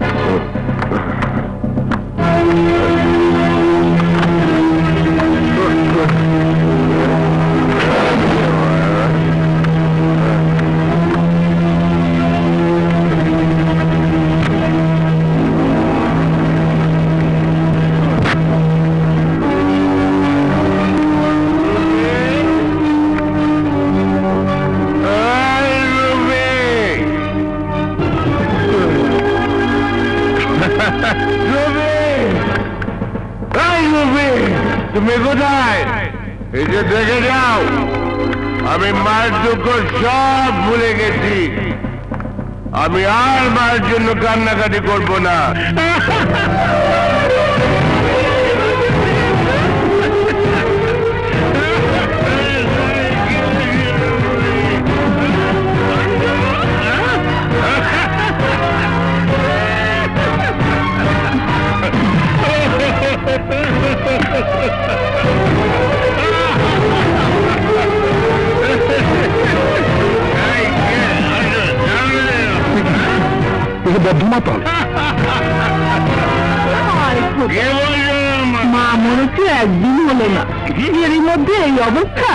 [SPEAKER 2] তুমি কোথায়? এই যে দেখে যাও, আমি মায়ের দুঃখ সব ভুলে গেছি, আমি আর মায়ের জন্য কান্নাকাটি করব না।
[SPEAKER 5] বদ্ধমাতাল
[SPEAKER 3] মা মনে হচ্ছে একদিন হলো না, এরই মধ্যে এই অবস্থা।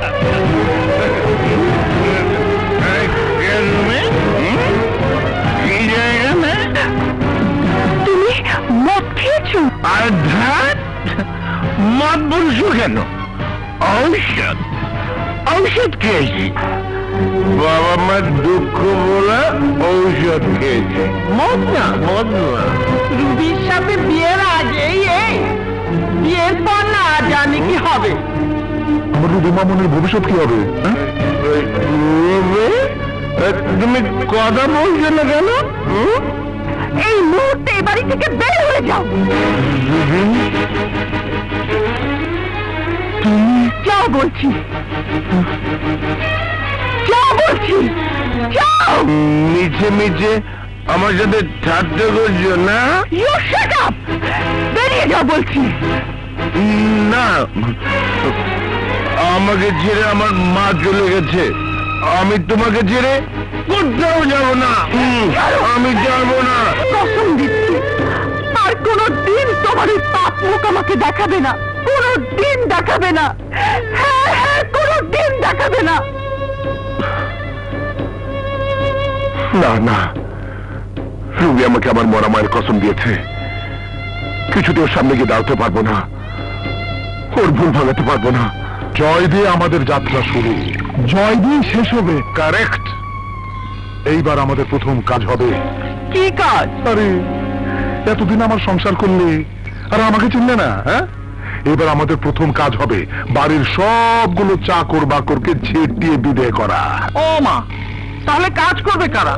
[SPEAKER 3] তুমি মদ খেয়েছো?
[SPEAKER 2] আর ধাত মদ বলছো কেন? ঔষধ, ঔষধ খেয়েছি, বাবা মার দুঃখ বলে ঔষধ খেয়েছি, মদ না, মদ না।
[SPEAKER 3] রুবির সাথে বিয়ের আগেই এই, বিয়ের পর না জানি কি হবে।
[SPEAKER 2] আমার রুবি মামনের ভবিষ্যৎ কি হবে?
[SPEAKER 5] তুমি কথা বলছো না কেন?
[SPEAKER 3] এই মুহূর্তে এই বাড়ি থেকে বের হয়ে যাও। যাও বলছি, যাও বলছি, যাও।
[SPEAKER 2] মিছে মিছে আমার সাথে ঠাট্টা করছো না?
[SPEAKER 3] You shut up! বেরিয়ে যাও বলছি।
[SPEAKER 2] না, আমাকে ছেড়ে আমার মা চলে গেছে, আমি তোমাকে ছেড়ে কোথাও যাব না। আমি যাব না।
[SPEAKER 3] কসম দিচ্ছি, আর কোনো দিন তোমার এই পাপ মুখ আমাকে দেখাবে না, কোনো দিন দেখাবে না। হ্যাঁ হ্যাঁ, কোনো দিন দেখাবে না।
[SPEAKER 2] না না, রুবি আমাকে আমার মরা মায়ের কসম দিয়েছে, কিছুতে ওর সামনে গিয়ে দাঁড়াতে পারবো না, ওর ভুল ভাঙাতে পারবো না। জয় দিয়ে আমাদের যাত্রা শুরু,
[SPEAKER 5] জয় দিয়ে শেষ হবে।
[SPEAKER 2] কারেক্ট। এইবার আমাদের প্রথম কাজ হবে।
[SPEAKER 3] কি কাজ?
[SPEAKER 2] আরে এতদিন আমার সংসার করলে আর আমাকে চিনলে না, হ্যাঁ? এবার আমাদের প্রথম কাজ হবে বাড়ির সবগুলো চাকর বাকরকে ঝেঁটিয়ে বিদায় করা।
[SPEAKER 3] ও মা, তাহলে কাজ করবে কারা?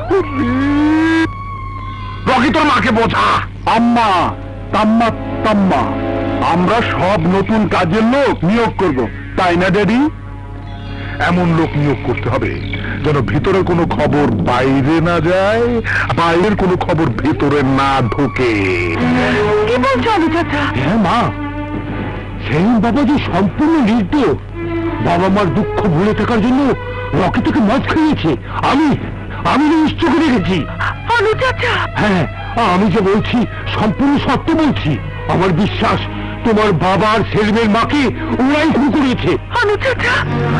[SPEAKER 2] রকি তোর মাকে বোঝা।
[SPEAKER 5] আম্মা, তাম্মা, তাম্মা, আমরা সব নতুন কাজের লোক নিয়োগ করব, তাই না ড্যাডি?
[SPEAKER 2] এমন লোক নিয়োগ করতে হবে যেন ভিতরে কোনো খবর বাইরে না যায়, বাইরের কোনো খবর ভিতরে না ঢোকে।
[SPEAKER 3] কি বলছো আমি চাচা?
[SPEAKER 5] হ্যাঁ মা, সেলিম বাবা যে সম্পূর্ণ নির্দোষ। বাবা মার দুঃখ ভুলে থাকার জন্য রকি তোকে মদ খাইয়েছে। আমি আমি নিশ্চয় করে রেখেছি।
[SPEAKER 3] অনু চাচা,
[SPEAKER 5] হ্যাঁ, আমি যে বলছি সম্পূর্ণ সত্য বলছি। আমার বিশ্বাস তোমার বাবা আর সেলিমের মাকে ওরাই খুন করেছে।
[SPEAKER 3] অনু চাচা,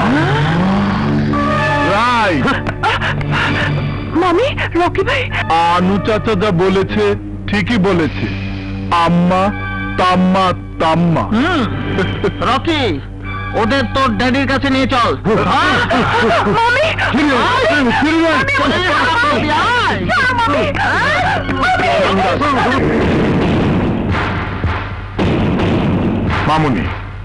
[SPEAKER 5] রাইট।
[SPEAKER 3] মামি, রকি ভাই।
[SPEAKER 5] আনু চাচা যা বলেছে ঠিকই বলেছে। আম্মা তাম্মা তাম্মা।
[SPEAKER 6] রকি, ওদের তোর ড্যাডির কাছে নিয়ে চল।
[SPEAKER 3] মামি,
[SPEAKER 2] মামুনি,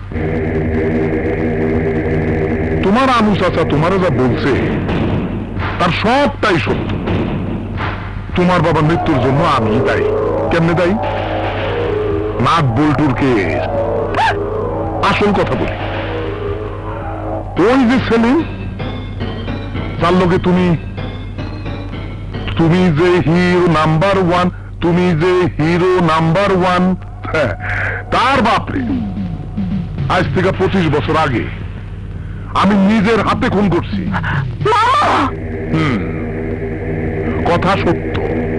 [SPEAKER 2] তোমার আনু চাচা তোমারও যা বলছে তার সবটাই সত্য। তোমার বাবার মৃত্যুর জন্য আমি দায়ী। কেমনে দায়ী? নাক বল্টুর কেস। আসল কথা বলি, ওই যে সেলিম, তার লোকে তুমি তুমি যে হিরো নাম্বার ওয়ান তুমি যে হিরো নাম্বার ওয়ান তার বাপরে আজ থেকে পঁচিশ বছর আগে আমি নিজের হাতে খুন করছি। হুম, কথা সত্য।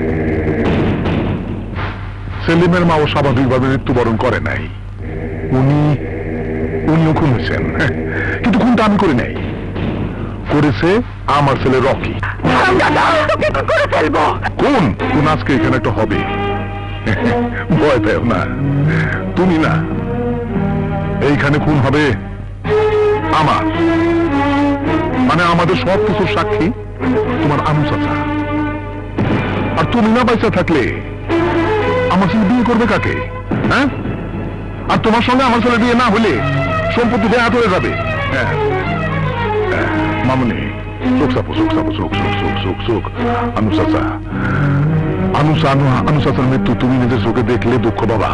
[SPEAKER 2] সেলিমের মাও স্বাভাবিকভাবে মৃত্যুবরণ করে নাই। উনি উনিও খুন হয়েছেন, কিন্তু খুনটা আমি করি নাই, করেছে আমার ছেলে রকি।
[SPEAKER 3] করে ফেলবো।
[SPEAKER 2] কোন কোন আজকে এখানে একটা হবে। ভয় পেও না, তুমি না, এইখানে খুন হবে আমার, মানে আমাদের সব কিছুর সাক্ষী তোমার আনু চাচা। আর তুমি না বাইচা থাকলে আমার ছেলে বিয়ে করবে কাকে? হ্যাঁ, আর তোমার সঙ্গে আমার ছেলে বিয়ে না হলে সম্পত্তি দেয়া হয়ে যাবে। হ্যাঁ, মামনি, চোখ চাপো, চোখ চাপো, চোখ চোখ চোখ চোখ চোখ। আনু চাচা, আনু আনু আনু চাচার মৃত্যু তুমি নিজের চোখে দেখলে দুঃখ পাবা,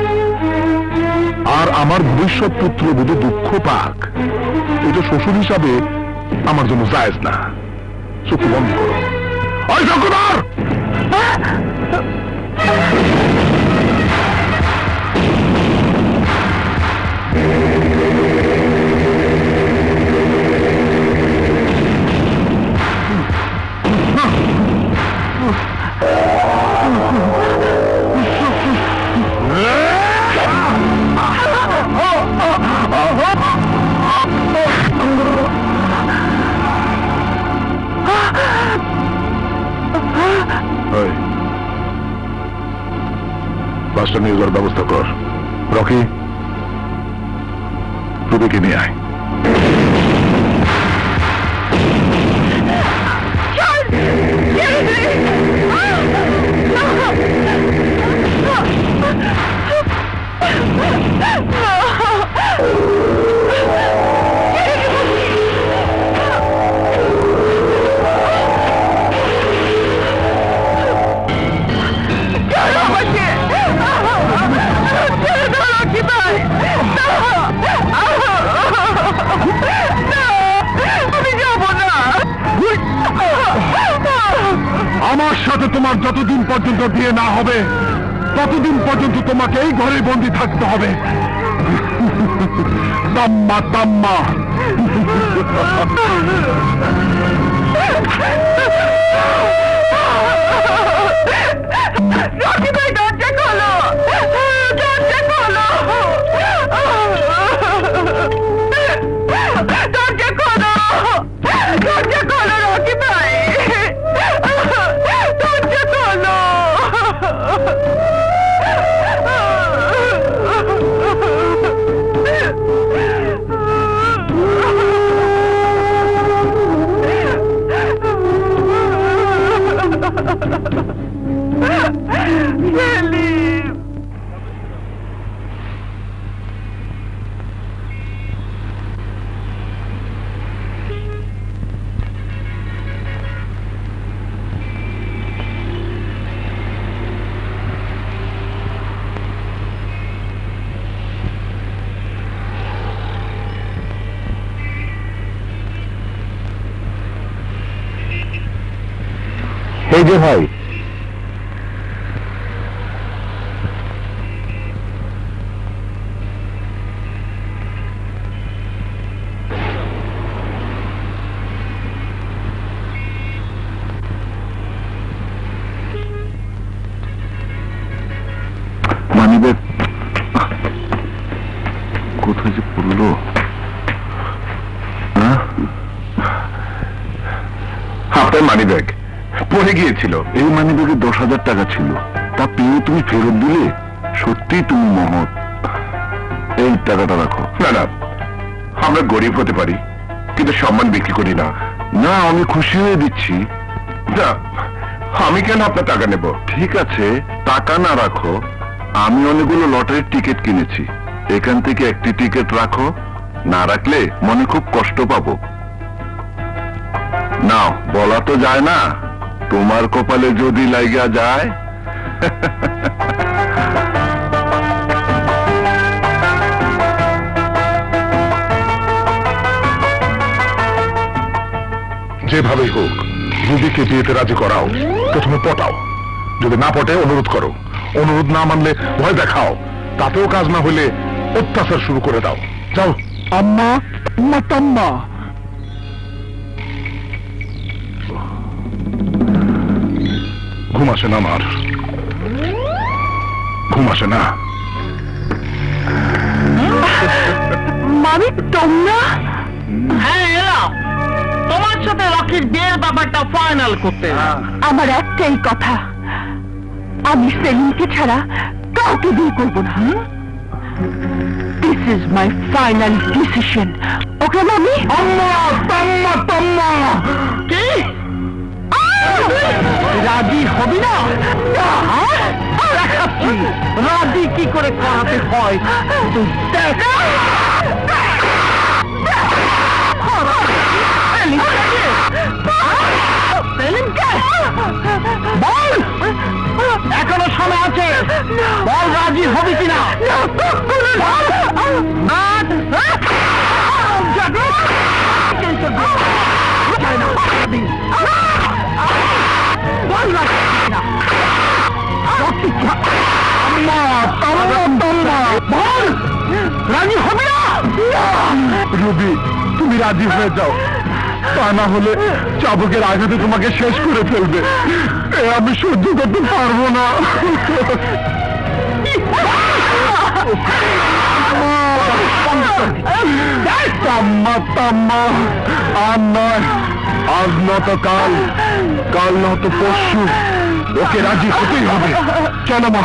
[SPEAKER 2] আর আমার ভবিষ্যৎ পুত্র বুধে দুঃখ পাক, এটা শ্বশুর হিসাবে আমার জন্য জায়েজ না। চোখ বন্ধ করো। ওই চক্রধর, বাসটা নিয়ে যাওয়ার ব্যবস্থা কর। রকি, রুবিকে নিয়ে আয়। আমার সাথে তোমার যতদিন পর্যন্ত বিয়ে না হবে ততদিন পর্যন্ত তোমাকে এই ঘরে বন্দি থাকতে হবে। তাম্মা তাম্মা।
[SPEAKER 3] রকি ভাই, দরজা খোলো, দরজা খোলো, দরজা খোলো, দরজা খোলো রকি ভাই, দরজা খোলো। সেলিম,
[SPEAKER 5] এই যে ভাই,
[SPEAKER 2] কোথায় গিয়েছিল?
[SPEAKER 5] এই মানিব্যাগে দশ হাজার টাকা ছিল, তা পেয়ে তুমি ফেরত দিলে, সত্যি তুমি মহৎ। এই টাকাটা রাখো।
[SPEAKER 2] না না, আমরা গরিব হতে পারি কিন্তু সম্মান বিক্রি করি না।
[SPEAKER 5] না, আমি খুশি হয়ে দিচ্ছি।
[SPEAKER 2] না, আমি কেন আপনার টাকা নেব?
[SPEAKER 5] ঠিক আছে, টাকা না রাখো, আমি অনেকগুলো লটারির টিকিট কিনেছি, এখান থেকে একটি টিকিট রাখো, না রাখলে মনে খুব কষ্ট পাবো। নাও, বলা তো যায় না, তোমার কপালে যদি লাগা যায়।
[SPEAKER 2] যেভাবেই হোক রুবিকে বিয়েতে রাজি করাও, প্রথমে পটাও, যদি না পটে অনুরোধ করো, অনুরোধ না মানলে ভয় দেখাও, তাতেও কাজ না হলে অত্যাচার শুরু করে দাও। যাও।
[SPEAKER 5] আম্মা, আম্মা, তাম্মা।
[SPEAKER 2] ঘুম আসে না আমার, ঘুম আসে না।
[SPEAKER 3] মানে তোমরা?
[SPEAKER 1] হ্যাঁ এলাম তোমার সাথে রকির বিয়ের ব্যাপারটা ফাইনাল করতে।
[SPEAKER 3] আমার একটাই কথা, আমি সেলিমকে ছাড়া কাউকে বিয়ে করবো না। This is my final decision. Okay মামি?
[SPEAKER 5] আম্মা, তাম্মা, তাম্মা।
[SPEAKER 1] কি
[SPEAKER 3] রাজি হবি না? দেখাচ্ছি রাজি কি করে করাতে হয়, তুই দেখ। বল, এখনো সময় আছে, বল রাজি হবি কিনা। রাজি হবে না?
[SPEAKER 5] রুবি, তুমি রাজি হয়ে যাও, তা না হলে চাবুকের আঘাতে তোমাকে শেষ করে ফেলবে। এ আমি সহ্য করতে পারবো না। তাম্মা, তাম্মা, আর নয়, আজ নয়তো কাল, কাল নয়তো পরশু, ওকে রাজি হতেই হবে। চলো মা।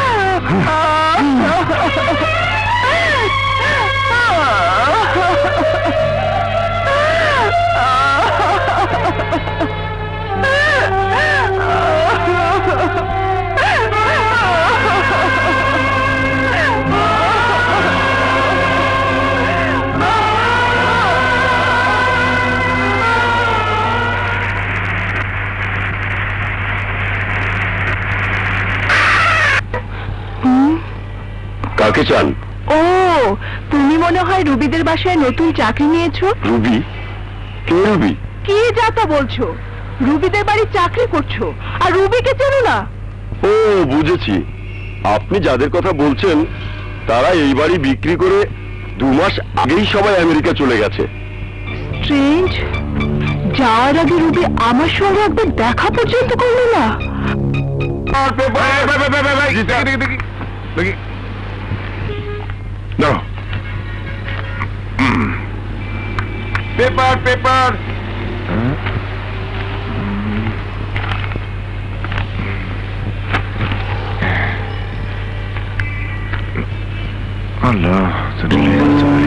[SPEAKER 2] কাকে চান?
[SPEAKER 3] ও, তুমি মনে হয় রুবিদের বাসায় নতুন চাকরি নিয়েছো?
[SPEAKER 2] রুবি? কে রুবি?
[SPEAKER 3] কি যা তা বলছো? রুবিদের বাড়ি চাকরি করছো, আর রুবিকে চেনো না?
[SPEAKER 2] ও বুঝেছি, আপনি যাদের কথা বলছেন তারা এই বাড়ি বিক্রি করে দু মাস আগেই সবাই আমেরিকা চলে গেছে।
[SPEAKER 3] স্ট্রেঞ্জ, যাওয়ার আগে রুবি আমার সঙ্গে একবার দেখা পর্যন্ত করলো না।
[SPEAKER 2] Paper paper.
[SPEAKER 5] আল্লাহ, সেটা লেগে যায়।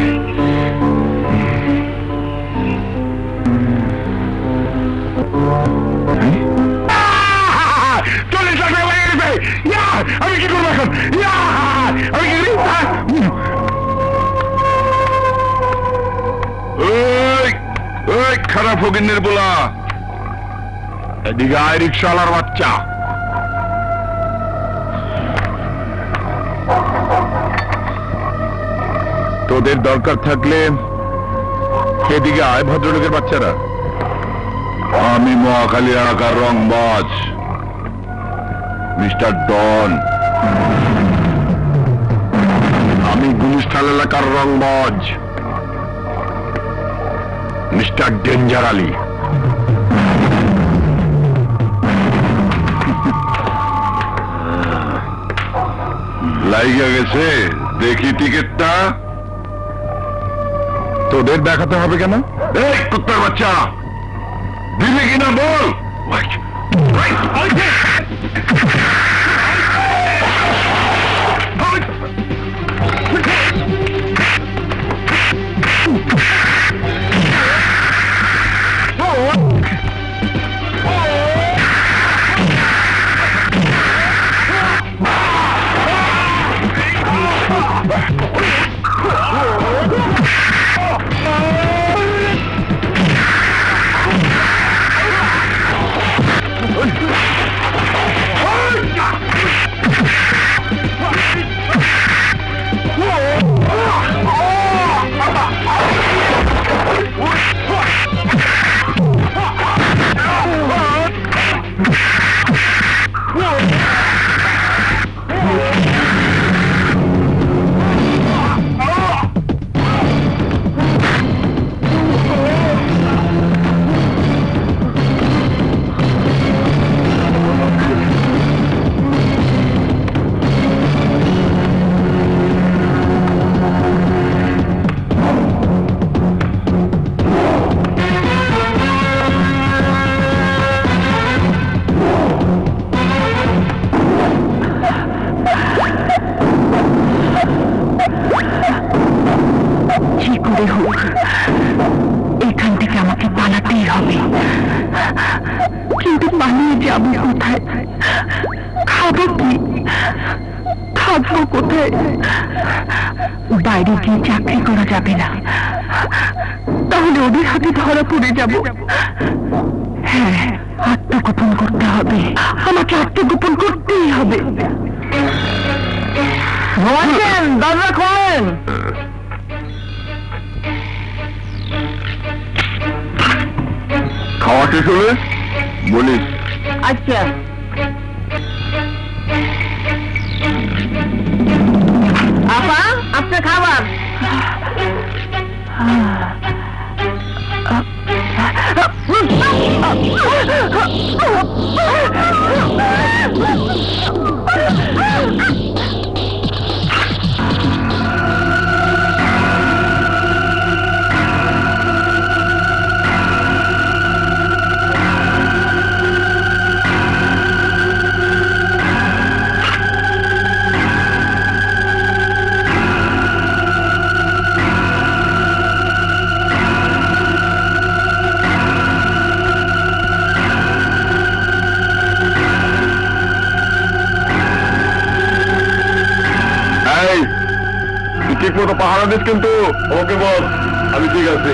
[SPEAKER 2] চল্লিশ লাখ টাকা লেগে গেছে। ইয়া, আমি কি করবো এখন? ইয়া, আমি কি করি? ওই ওই খারাপ ফকিন্নের বলা, এদিকে আয় রিক্সাওয়ালার বাচ্চা। তোদের দরকার থাকলে এদিকে আয় ভদ্রলোকের বাচ্চারা।
[SPEAKER 5] আমি মহাখালী এলাকার রংবাজ মিস্টার ডন।
[SPEAKER 2] আমি গুলিস্তান এলাকার রংবাজ মিস্টার ডেঞ্জার আলী।
[SPEAKER 5] লাইগা গেছে, দেখি টিকিটটা।
[SPEAKER 2] তোদের দেখাতে হবে কেন?
[SPEAKER 5] এই কুত্তার বাচ্চা, দিলে কিনা বল।
[SPEAKER 3] বাইরে গিয়ে চাকরি করা যাবে না, তাহলে ওদের হাতে ধরা পড়ে যাব। হ্যাঁ, আত্মগোপন করতে হবে, আমাকে আত্মগোপন করতেই হবে। দরজা খোলেন।
[SPEAKER 2] খাওয়া শেষ হলে বলিস।
[SPEAKER 3] আচ্ছা। আপা, আপনার খাবার।
[SPEAKER 2] ঠিক মতো পাহারা দিস কিন্তু, ওকে বল আমি ঠিক আছি।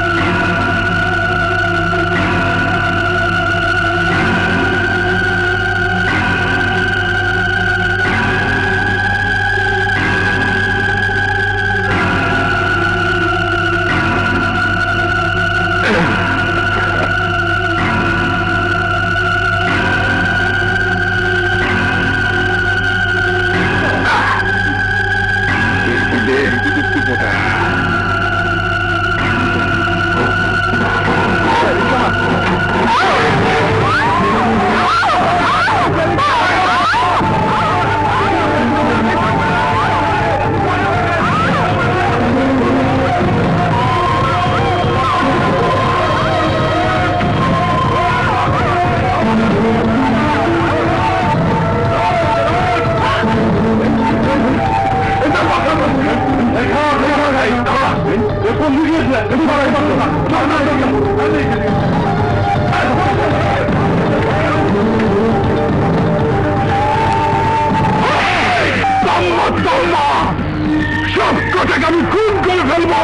[SPEAKER 2] আমি খুন করে ফেলবো।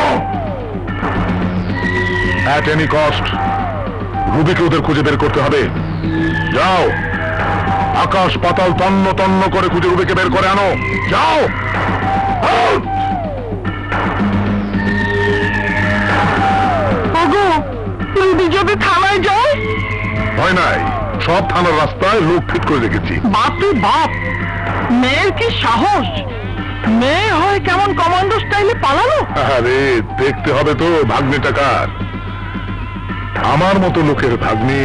[SPEAKER 2] At any cost, রুবিকে ওদের খুঁজে বের করতে হবে। যাও, আকাশ পাতাল তন্ন তন্ন করে খুঁজে রুবিকে বের করে আনো। যাও।
[SPEAKER 3] রুবি যদি থানায় যায়?
[SPEAKER 2] ভয় নাই, সব থানার রাস্তায় লোক ঠিক করে রেখেছি।
[SPEAKER 3] বাপরে বাপ, মেয়ের কি সাহস! মেয়ে হয় কেমন কমান্ডো স্টাইলে পালালো।
[SPEAKER 2] আরে দেখতে হবে তো ভাগ্নে টাকার, আমার মতো লোকের ভাগ্নি।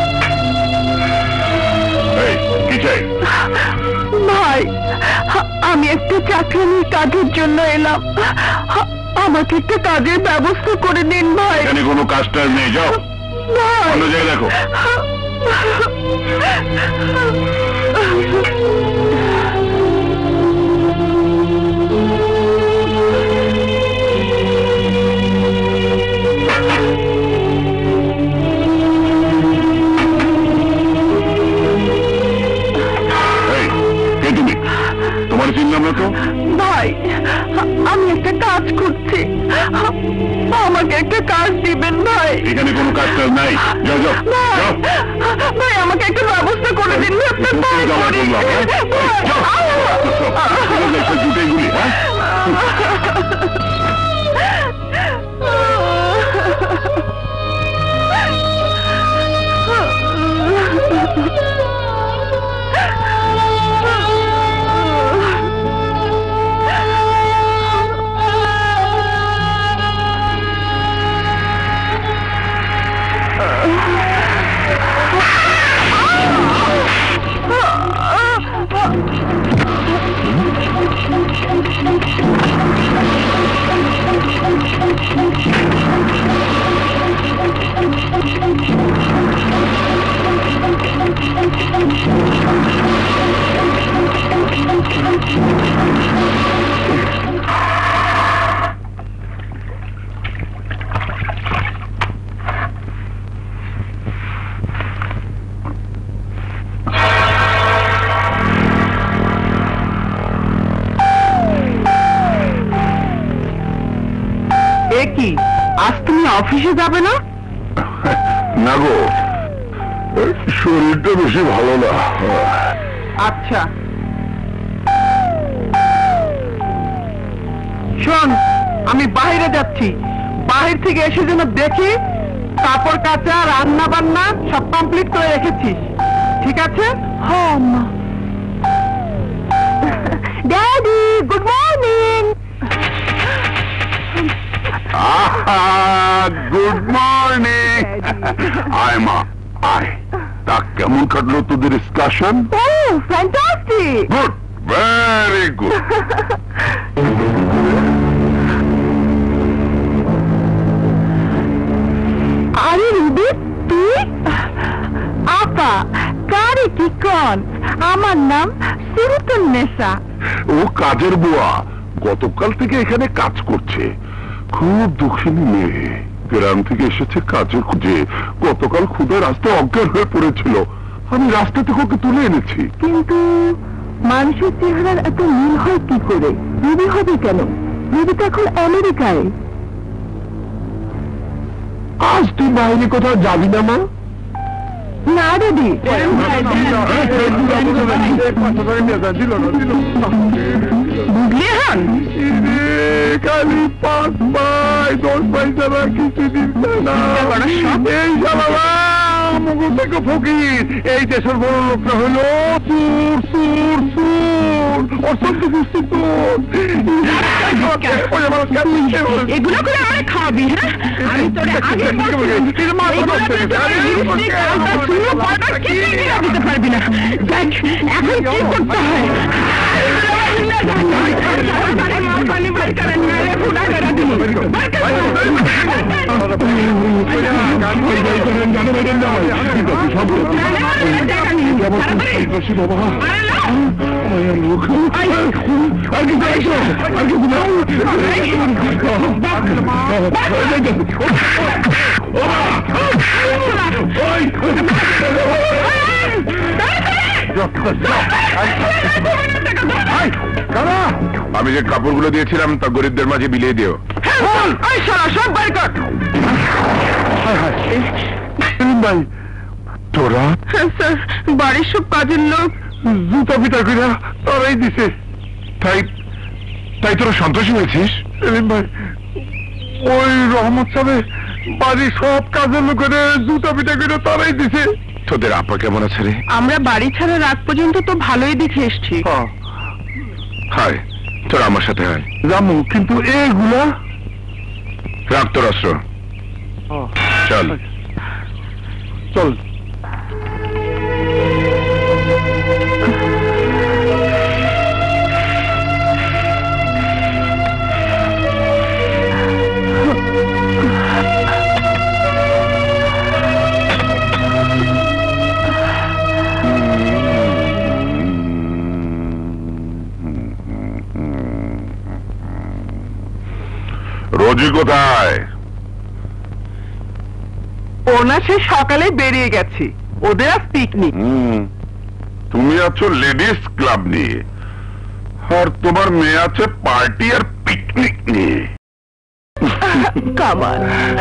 [SPEAKER 2] কি চাই?
[SPEAKER 3] ভাই, আমি একটা চাকরি কাজের জন্য এলাম, আমাকে একটা কাজের ব্যবস্থা করে দিন ভাই।
[SPEAKER 2] এখানে কোনো কাজটার নেই, যাও অন্য জায়গায় দেখো। তোমার চিনলাম না তো।
[SPEAKER 3] ভাই আমি একটা কাজ করছি, আমাকে একটা কাজ দিবেন ভাই।
[SPEAKER 2] এখানে কোনো কাজ টাজ নাই, যাও যাও যাও।
[SPEAKER 3] ভাই আমাকে একটা ব্যবস্থা করে দিন।
[SPEAKER 2] জুটেগুলি হ্যাঁ
[SPEAKER 3] কি আজ তুমি অফিসে যাবে না?
[SPEAKER 2] না গো, শরীরটা বেশি ভালো না।
[SPEAKER 3] আচ্ছা শোন, আমি বাইরে যাচ্ছি, বাহির থেকে এসে যেন দেখি কাপড় কাচা রান্না বান্না সব কমপ্লিট করে রেখেছিস, ঠিক আছে? হ্যাঁ আম্মা। Daddy good morning.
[SPEAKER 2] Good morning. আয় মা আয়। তা কেমন কাটলো তোদের ডিসকাশন?
[SPEAKER 3] ও ফ্যান্টাস্টিক।
[SPEAKER 2] Good, very good.
[SPEAKER 3] আরে রুবি তুই? আপা কারে কি কন, আমার নাম সিরুতুন্নেসা।
[SPEAKER 2] ও কাজের বুয়া, গতকাল থেকে এখানে কাজ করছে। খুব দুঃখিনী মেয়ে, গ্রাম থেকে এসেছে কাজের খুঁজে। গতকাল ক্ষুধার রাস্তায় অজ্ঞান হয়ে পড়েছিল, আমি রাস্তা থেকে ওকে তুলে এনেছি।
[SPEAKER 3] কিন্তু মানুষের চেহারার এত মিল হয় কি করে? রুবি হবে কেন? রুবি তো এখন আমেরিকায়।
[SPEAKER 2] আজ তুই বাইরে কোথাও যাবি না মা?
[SPEAKER 3] না দিদি, বুঝলি হন
[SPEAKER 2] খালি পাঁচ পাই দশ পয়সা না কিছু দিচ্ছে না। এই শালা মুগু থেকে ফকির। এই দেশের বড় লোকটা হলো সুর সুর সুর অসন্ত খুশি তোর।
[SPEAKER 3] এগুলো করে আমার খাওয়াবি? হ্যাঁ আমি তোরে আগে দিতে পারবি না। দেখ এখন কি করতে হয়।
[SPEAKER 2] আমি যে কাপড়গুলো দিয়েছিলাম তা গরিবদের মাঝে বিলিয়ে দিও।
[SPEAKER 3] সব বাই কর।
[SPEAKER 2] ভাই তোরা
[SPEAKER 3] বাড়ির সব কাজের লোক
[SPEAKER 2] জুতা পিটা করে তারাই দিছে। তাই তাই তোরা সন্তোষী হয়েছিস? সেলিম ভাই, ওই রহমত সাহেব বাড়ির সব কাজের লোকের জুতা পিটা করে তারাই দিছে। তোদের আপা কেমন আছে রে?
[SPEAKER 3] আমরা বাড়ি ছাড়ার আগ পর্যন্ত তো ভালোই দেখে এসছি।
[SPEAKER 2] হায়, তোরা আমার সাথে হয়
[SPEAKER 5] জামু, কিন্তু এইগুলা
[SPEAKER 2] রাখ তোর অস্ত্র। চল
[SPEAKER 5] চল।
[SPEAKER 2] রোজি কোথায়?
[SPEAKER 1] ওনা সে সকালে বেরিয়ে গেছে, ওদের আজ পিকনিক।
[SPEAKER 2] হুম, তুমি আছো লেডিস ক্লাব নিয়ে, আর তোমার মেয়ে আছে পার্টি আর পিকনিক নিয়ে।
[SPEAKER 1] কামাল,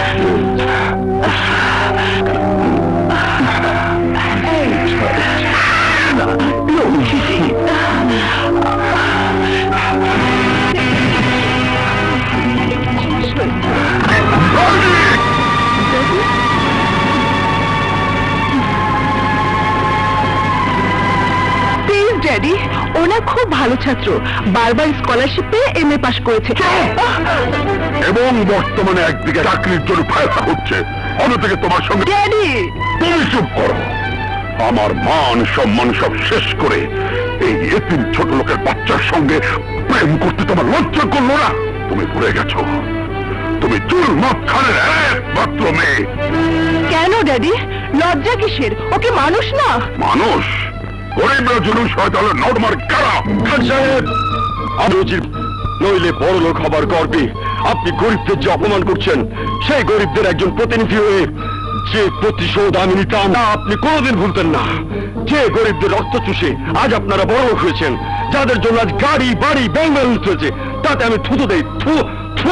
[SPEAKER 1] ড্যাডি, ওনা খুব ভালো ছাত্র, বারবার স্কলারশিপ পেয়ে এম এ পাশ করেছে,
[SPEAKER 2] এবং বর্তমানে একদিকে চাকরির জন্য ফায়দা হচ্ছে, অন্যদিকে তোমার সঙ্গে।
[SPEAKER 1] ড্যাডি
[SPEAKER 2] তুমি চুপ করো। আমার মান সম্মান সব শেষ করে এই এতিম ছোট লোকের বাচ্চার সঙ্গে প্রেম করতে তোমার লজ্জা করলো না? তুমি ভুলে গেছো তুমি চুল মত খানের একমাত্র মেয়ে।
[SPEAKER 1] কেন ড্যাডি, লজ্জা কিসের? ওকে মানুষ না?
[SPEAKER 2] মানুষ? গরিবরা জুলুস হয় তাহলে নর্মার কারা?
[SPEAKER 5] খান সাহেব, আমি নইলে বড় লোক হবার গর্বে আপনি গরিবদের যে অপমান করছেন, সেই গরিবদের একজন প্রতিনিধি হয়ে যে প্রতিশোধ আমি নিতাম না আপনি কোনোদিন ভুলতেন না। যে গরিবদের রক্ত চুষে আজ আপনারা বড় লোক হয়েছেন, যাদের জন্য আজ গাড়ি বাড়ি ব্যাংক উঠেছে, তাতে আমি থুতু দেই। থু থু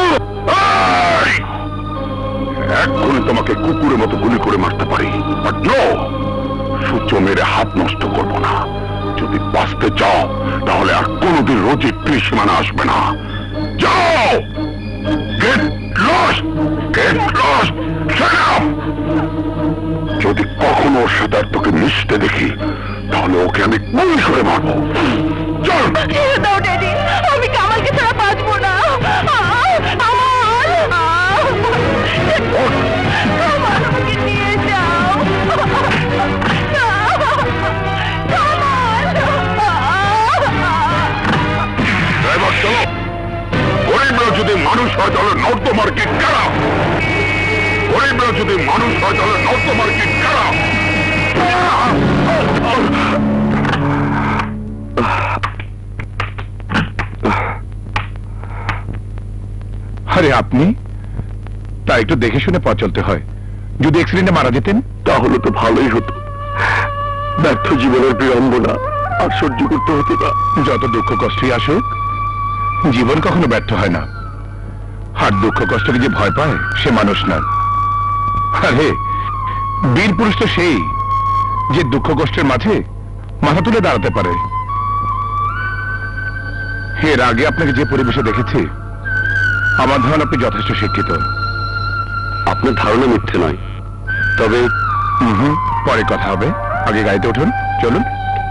[SPEAKER 2] এক্ষুনি তোমাকে কুকুরের মতো গুলি করে মারতে পারি, বাট নো, সূর্য মেরে হাত নষ্ট করবো না। যদি বাঁচতে চাও তাহলে আর কোনোদিন রোজের ত্রিসীমানা আসবে না। যাও, get lost, get lost, shut up. যদি কখনো ওর সাথে আর তোকে মিশতে দেখি তাহলে ওকে আমি গুলি করে মারবো। চল।
[SPEAKER 1] ছেড়ে দাও ড্যাডি, আমি কামালকে ছাড়া বাঁচবো না। কামাল, আমাকে নিয়ে যাও।
[SPEAKER 2] ড্রাইভার চলো। গরিবরা যদি মানুষ হয় তাহলে নর্দমার কি কারা? গরিবরা যদি মানুষ হয় তাহলে নর্দমার কি কারা?
[SPEAKER 5] আরে আপনি তা একটু দেখে শুনে পথ চলতে হয়। যদি অ্যাক্সিডেন্টে মারা যেতেন তাহলে তো ভালোই হতো। ব্যর্থ জীবনের বিড়ম্বনা আর সহ্য করতে হতো না। যত দুঃখ কষ্টই আসুক, জীবন কখনো ব্যর্থ হয় না। আর দুঃখ কষ্টকে যে ভয় পায় সে মানুষ না। আরে বীর পুরুষ তো সেই যে দুঃখ কষ্টের মাঝে মাথা তুলে দাঁড়াতে পারে। এর আগে আপনাকে যে পরিবেশে দেখেছি, আমার ধারণা আপনি যথেষ্ট শিক্ষিত। আপনার ধারণা মিথ্যে নয়, তবে পরে কথা হবে। আগে গাড়িতে উঠুন, চলুন।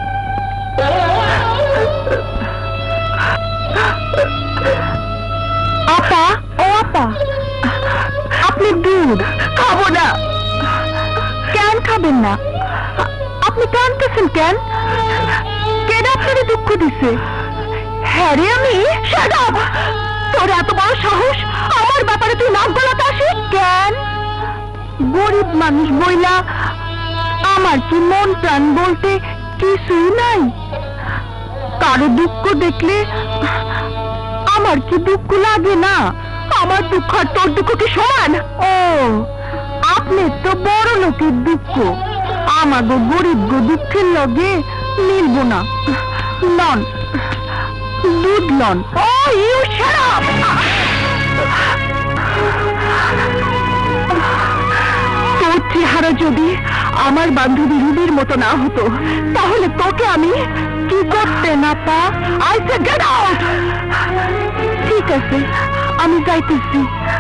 [SPEAKER 3] আপা, ও আপা, আপনি দুধ খাবো না। কেন খাবেন না? আপনি কাঁদতেছেন কেন? কেন আপনারে দুঃখ দিছে? হ্যাঁ রে, আমি শাট আপ। তোর এত বড় সাহস, আমার ব্যাপারে তুই নাক গলাতে আসিস কেন? গরিব মানুষ বইলা আমার কি মন প্রাণ বলতে কিছুই নাই? কারো দুঃখ দেখলে আমার কি দুঃখ লাগে না? আমার দুঃখ আর তোর দুঃখ কি সমান? ও, আপনি তো বড় লোকের দুঃখ, আমাগো গরিব গো দুঃখের লগে মিলব না। লন, দুধ লন। Oh you shut up. তোর চেহারা যদি আমার বান্ধবী রুবির মতো না হতো তাহলে তোকে আমি কি করতে না পা? I say get out. ঠিক আছে, আমি যাইতেছি।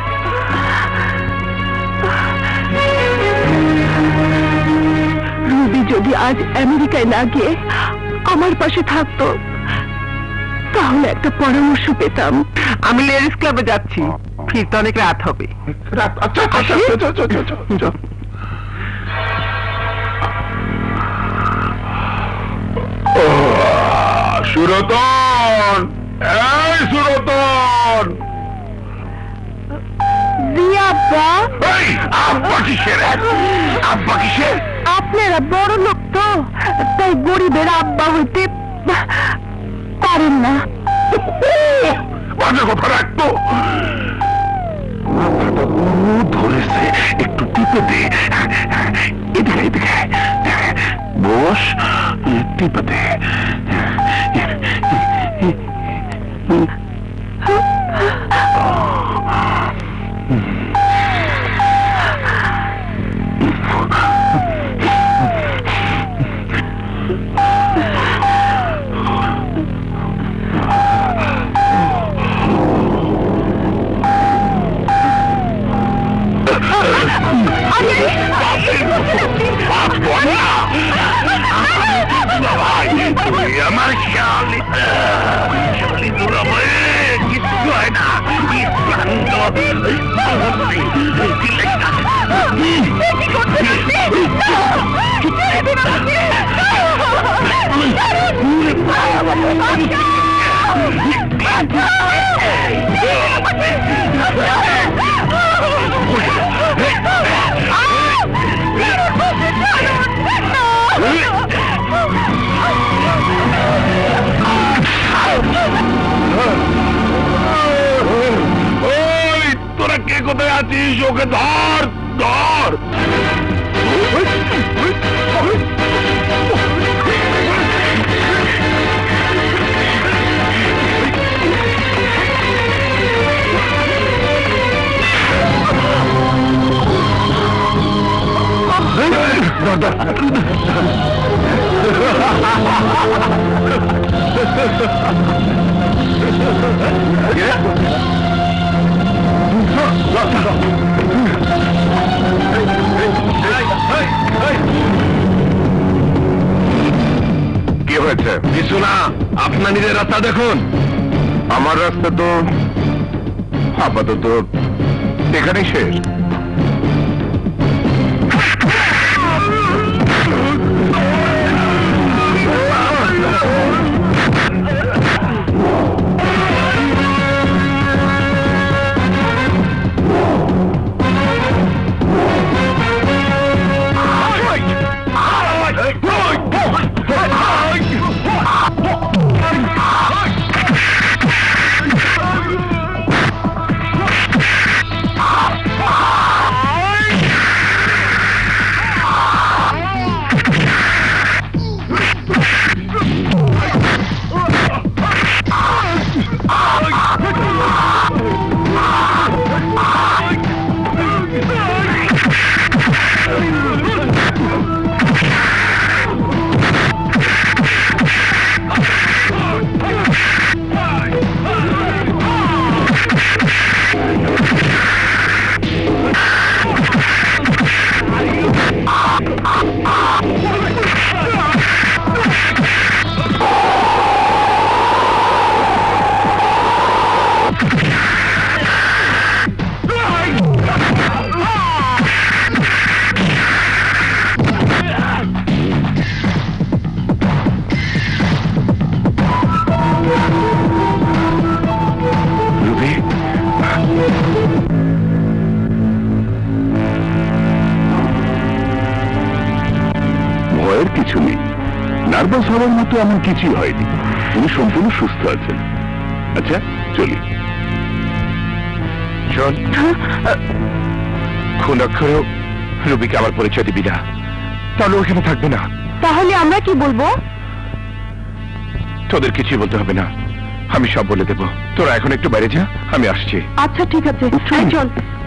[SPEAKER 3] রুবি যদি আজ আমেরিকায় না গিয়ে আমার পাশে থাকতো তাহলে একটা পরামর্শ পেতাম।
[SPEAKER 1] আমি লেডিস ক্লাবে যাচ্ছি, ফিরতে অনেক রাত হবে।
[SPEAKER 2] আচ্ছা আচ্ছা, সুরতন, এই সুরতন।
[SPEAKER 3] জি আব্বা।
[SPEAKER 2] এই আব্বা কিসের? আব্বা কিসের?
[SPEAKER 3] আপনারা বড় লোক তো, তাই গরিবের আব্বা হইতে পারেন না।
[SPEAKER 2] বাজে কথা রাখতো। তোরা কে কোথায় আছিস? ওকে ধর ধর। কি হয়েছে? কিছু না, আপনার নিজের রাস্তা দেখুন। আমার রাস্তা তো আপাতত এখানেই শেষ। কিছু নেই, নার্ভাস হওয়ার মতো এমন কিছুই হয়নি, উনি সম্পূর্ণ সুস্থ আছেন। আচ্ছা চলি। চল। খুন অক্ষরেও রুবিকে আমার পরিচয় দিবি না, তাহলে ওখানে থাকবে না।
[SPEAKER 1] তাহলে আমরা কি বলবো?
[SPEAKER 2] তোদের কিছুই বলতে হবে না, আমি সব বলে দেবো। তোরা এখন একটু বাইরে যা, আমি আসছি।
[SPEAKER 1] আচ্ছা ঠিক আছে, চল।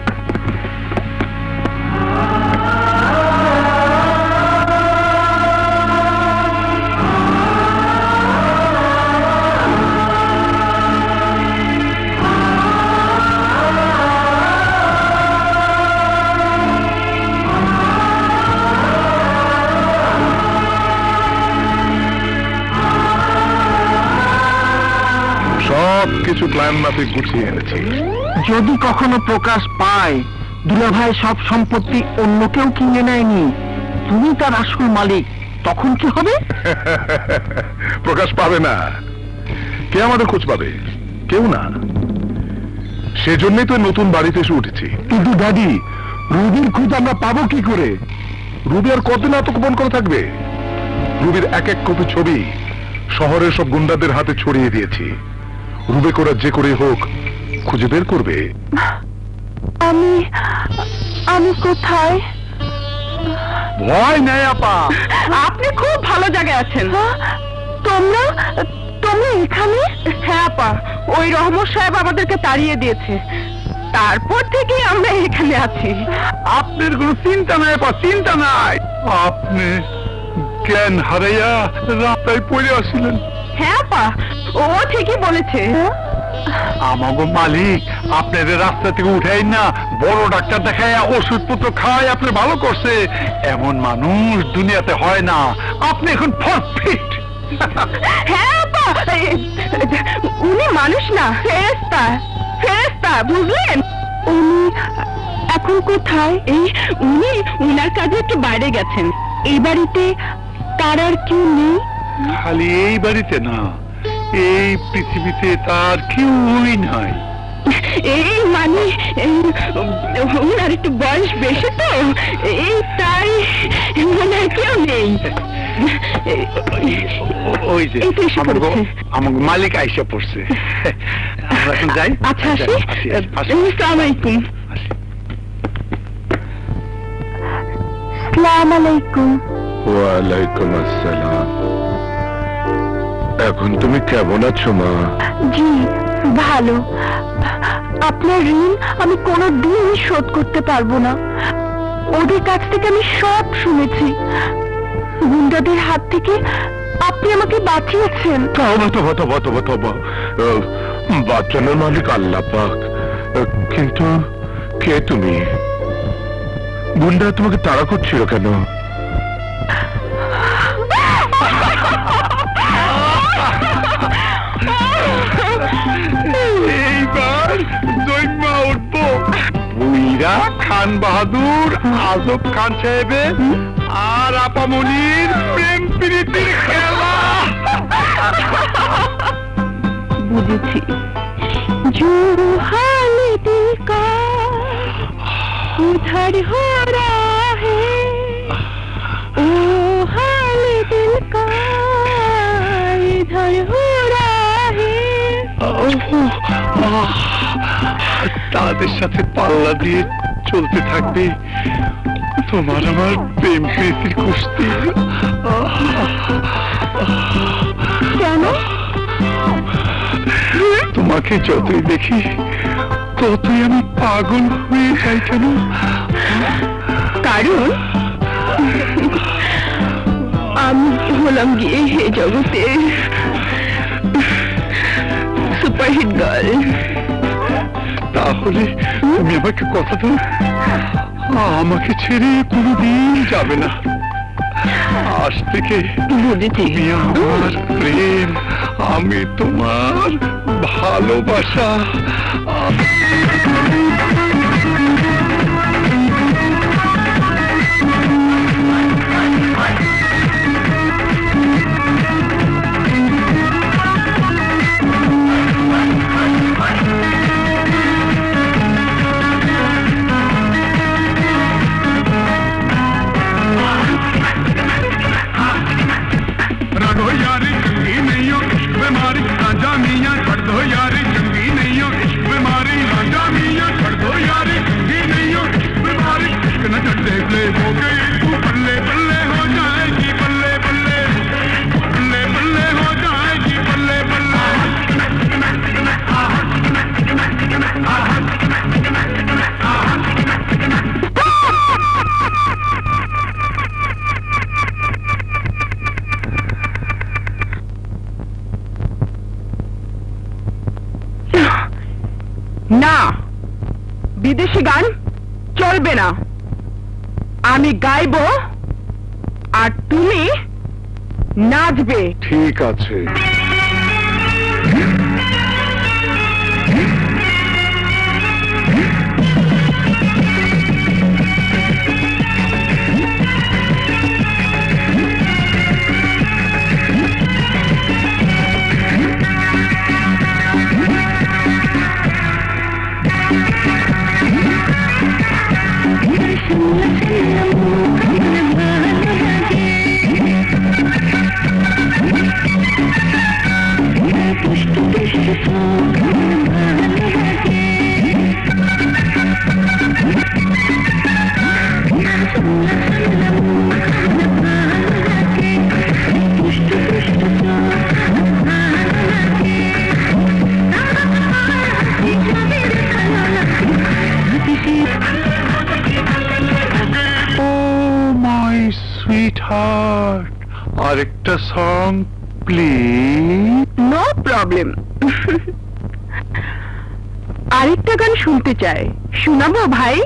[SPEAKER 2] কিছু প্ল্যান মাফিক গুছিয়ে এনেছি।
[SPEAKER 3] যদি কখনো প্রকাশ পায় দুলাভাই সব সম্পত্তি অন্য কেউ কিনে নেয়নি, তুমি তার আসল মালিক, তখন কি হবে?
[SPEAKER 2] প্রকাশ পাবে না। কে আমাদের খোঁজ পাবে? কেউ না। সেজন্যই তো নতুন বাড়িতে এসে উঠেছি।
[SPEAKER 5] কিন্তু দাদি, রুবির খোঁজ আমরা পাবো কি করে?
[SPEAKER 2] রুবি আর কতদিন এত গোপন করে থাকবে? রুবির এক এক কপি ছবি শহরের সব গুন্ডাদের হাতে ছড়িয়ে দিয়েছি। রুবে করা যে করে হোক খুঁজে বের করবে।
[SPEAKER 1] আমি আমি কোথায়?
[SPEAKER 5] ভয় নেই আপা,
[SPEAKER 1] আপনি খুব ভালো জায়গায় আছেন। তোমরা তোমরা এখানে? হ্যাঁ আপা, ওই রহমত সাহেব আমাদেরকে তাড়িয়ে দিয়েছে, তারপর থেকে আমরা এখানে আছি।
[SPEAKER 5] আপনার কোনো চিন্তা নাই আপা, চিন্তা নাই। আপনি জ্ঞান হারাইয়া রাস্তায় পড়ে আসছিলেন।
[SPEAKER 1] হ্যাঁ আপা, ও ঠিকই বলেছে।
[SPEAKER 5] আমাগো মালিক আপনাদের রাস্তা থেকে উঠাই না বড় ডাক্তার দেখায় ওষুধপত্র খাওয়াই আপনি ভালো করছে। এমন মানুষ দুনিয়াতে হয় না। আপনি এখন পারফেক্ট।
[SPEAKER 1] হ্যাঁ আপা, উনি মানুষ না, ফেরেশতা। ফেরেশতা, বুঝলেন?
[SPEAKER 3] বউ কোথায়? এই উনি উনার কাজে একটু বাইরে গেছেন। এই বাড়িতে তার আর কেউ নেই?
[SPEAKER 4] খালি এই বাড়িতে না, এই পৃথিবীতে তার কেউই নাই।
[SPEAKER 3] এই মানে উনার একটু বয়স বেশি তো, এই তাই মনে হয় কেউ নেই।
[SPEAKER 4] ওই যে আমার মালিক আইসা পড়ছে, আমরা এখন যাই।
[SPEAKER 3] আচ্ছা আসি। আসসালামু আলাইকুম। আসসালামু আলাইকুম।
[SPEAKER 5] ওয়ালাইকুম আসসালাম। এখন তুমি কেমন আছো মা?
[SPEAKER 3] জি ভালো। আপনার ঋণ আমি কোনো দিন শোধ করতে পারবো না। ওদের কাছ থেকে আমি সব শুনেছি। গুন্ডাদের হাত থেকে আপনি আমাকে বাঁচিয়েছেন।
[SPEAKER 5] তবা তবা তবা তবা তবা, বাচ্চানোর মালিক আল্লাহ পাক। কিন্তু কে তুমি? গুন্ডা তোমাকে তাড়া করছিল কেন?
[SPEAKER 4] এইবার জন্মা উঠবো বুইরা খান বাহাদুর, আজব খান সাহেবের আর আপামনির প্রেম প্রীতির খেলা।
[SPEAKER 3] বুঝেছি। जो हाल दिल का उधर हो रहा है, ओ हाल दिल का इधर हो रहा है।
[SPEAKER 4] তাদের সাথে পাল্লা দিয়ে চলতে থাকবে তোমার আমার প্রেম প্রীতির কুস্তি।
[SPEAKER 3] কেন?
[SPEAKER 4] তোমাকে যতই দেখি ততই আমি পাগল হয়ে যাই। কেন?
[SPEAKER 3] কারণ আমি হলাম গিয়ে হে জগতে সুপারহিট গার্ল।
[SPEAKER 4] তাহলে তুমি আমাকে কথা দাও, আমাকে ছেড়ে কোনোদিন যাবে না। আজ থেকে তুমি আমার প্রেম, আমি তোমার ভালোবাসা।
[SPEAKER 1] না, বিদেশি গান চলবে না। আমি গাইবো আর তুমি নাচবে।
[SPEAKER 5] ঠিক আছে। আরেকটা সং প্লিজ।
[SPEAKER 1] No problem. আরেকটা গান শুনতে চাই, শোনাবো ভাই?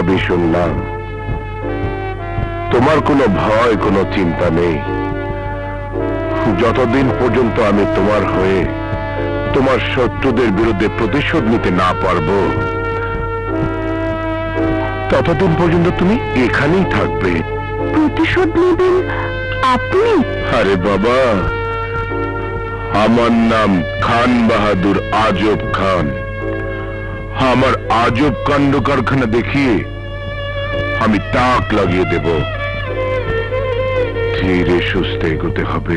[SPEAKER 5] সবই শুনলাম। তোমার কোনো ভয়, কোনো চিন্তা নেই। যতদিন পর্যন্ত আমি তোমার হয়ে তোমার শত্রুদের বিরুদ্ধে প্রতিশোধ নিতে না পারবো, ততদিন পর্যন্ত তুমি এখানেই থাকবে।
[SPEAKER 3] প্রতিশোধ নেবেন আপনি?
[SPEAKER 5] আরে বাবা, আমার নাম খান বাহাদুর আজব খান। আমার আজব কাণ্ড কারখানা দেখিয়ে আমি তাক লাগিয়ে দেব। ধীরে সুস্থে এগোতে হবে,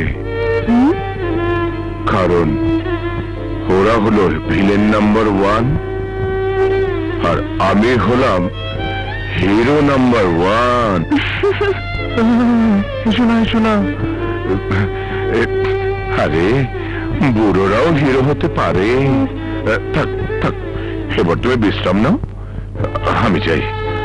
[SPEAKER 5] কারণ ওরা হলো ভিলেন নাম্বার ওয়ান আর আমি হলাম হিরো নাম্বার ওয়ান। শোনা শোনা, আরে বুড়োরাও হিরো হতে পারে। থাক থাক, এবার তুমি বিশ্রাম নাও, আমি চাই।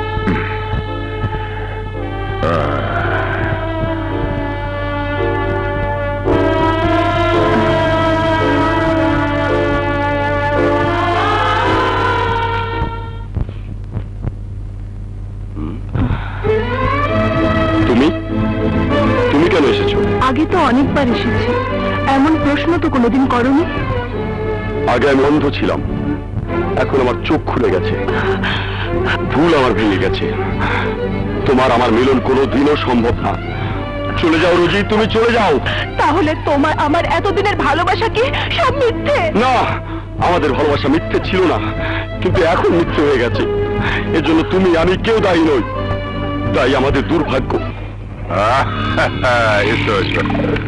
[SPEAKER 5] তুমি তুমি কেন এসেছো?
[SPEAKER 3] আগে তো অনেকবার এসেছি, এমন প্রশ্ন তো কোনোদিন করনি।
[SPEAKER 5] আগে আমি অন্ধ ছিলাম, এখন আমার চোখ খুলে গেছে, ভুল আমার ভেঙে গেছে। তোমার আমার মিলন কোনোদিনও সম্ভব না। চলে যাও রোজি, তুমি চলে যাও।
[SPEAKER 3] তাহলে তোমার আমার এতদিনের ভালোবাসা কি সব মিথ্যে?
[SPEAKER 5] না, আমাদের ভালোবাসা মিথ্যে ছিল না, কিন্তু এখন মিথ্যে হয়ে গেছে। এজন্য তুমি আমি কেউ দায়ী নই, তাই আমাদের দুর্ভাগ্য। এসো এসো।